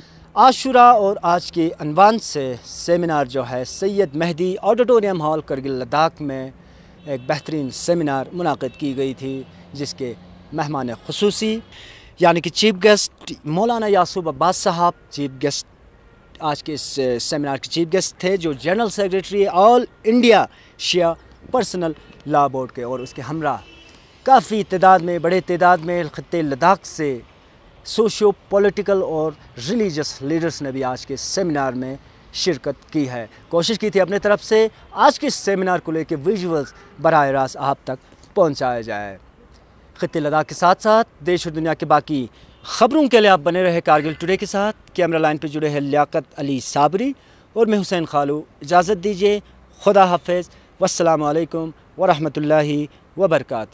عاشورہ اور آج کے عنوان سے سیمینار جو ہے سید مہدی آڈیٹوریم ہال کرگل لداخ میں ایک بہترین سیمینار منعقد کی گئی تھی، جس کے مہمان خصوصی یعنی کہ چیف گیسٹ مولانا یعصوب عباس صاحب چیف گیسٹ آج کے اس سیمینار کے چیف گیسٹ تھے، جو general secretary all India Shia personal law board کے، اور اس کے ہمراہ کافی تعداد میں، بڑے تعداد میں خطے لداخ سے سوشیو پولیٹیکل اور ریلیجس لیڈرز نے بھی آج کے سیمینار میں شرکت کی ہے۔ کوشش کی تھی اپنے طرف سے آج کے سیمینار کو لے کے ویژولز براہ راست آپ تک پہنچایا جائے۔ خطے لداخ کے ساتھ ساتھ دیش اور دنیا کے باقی خبروں کے لیے آپ بنے رہے کارگل ٹوڈے کے ساتھ۔ کیمرہ لائن پہ جڑے ہیں لیاقت علی صابری اور میں حسین خالو۔ اجازت دیجیے، خدا حافظ، والسلام علیکم ورحمۃ اللہ وبرکاتہ۔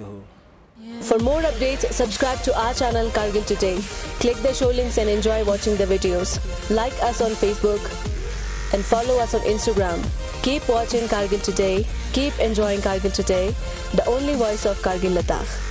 For more updates, subscribe to our channel Kargil Today. Click the show links and enjoy watching the videos. Like us on Facebook and follow us on Instagram. Keep watching Kargil Today. Keep enjoying Kargil Today, the only voice of Kargil Ladakh.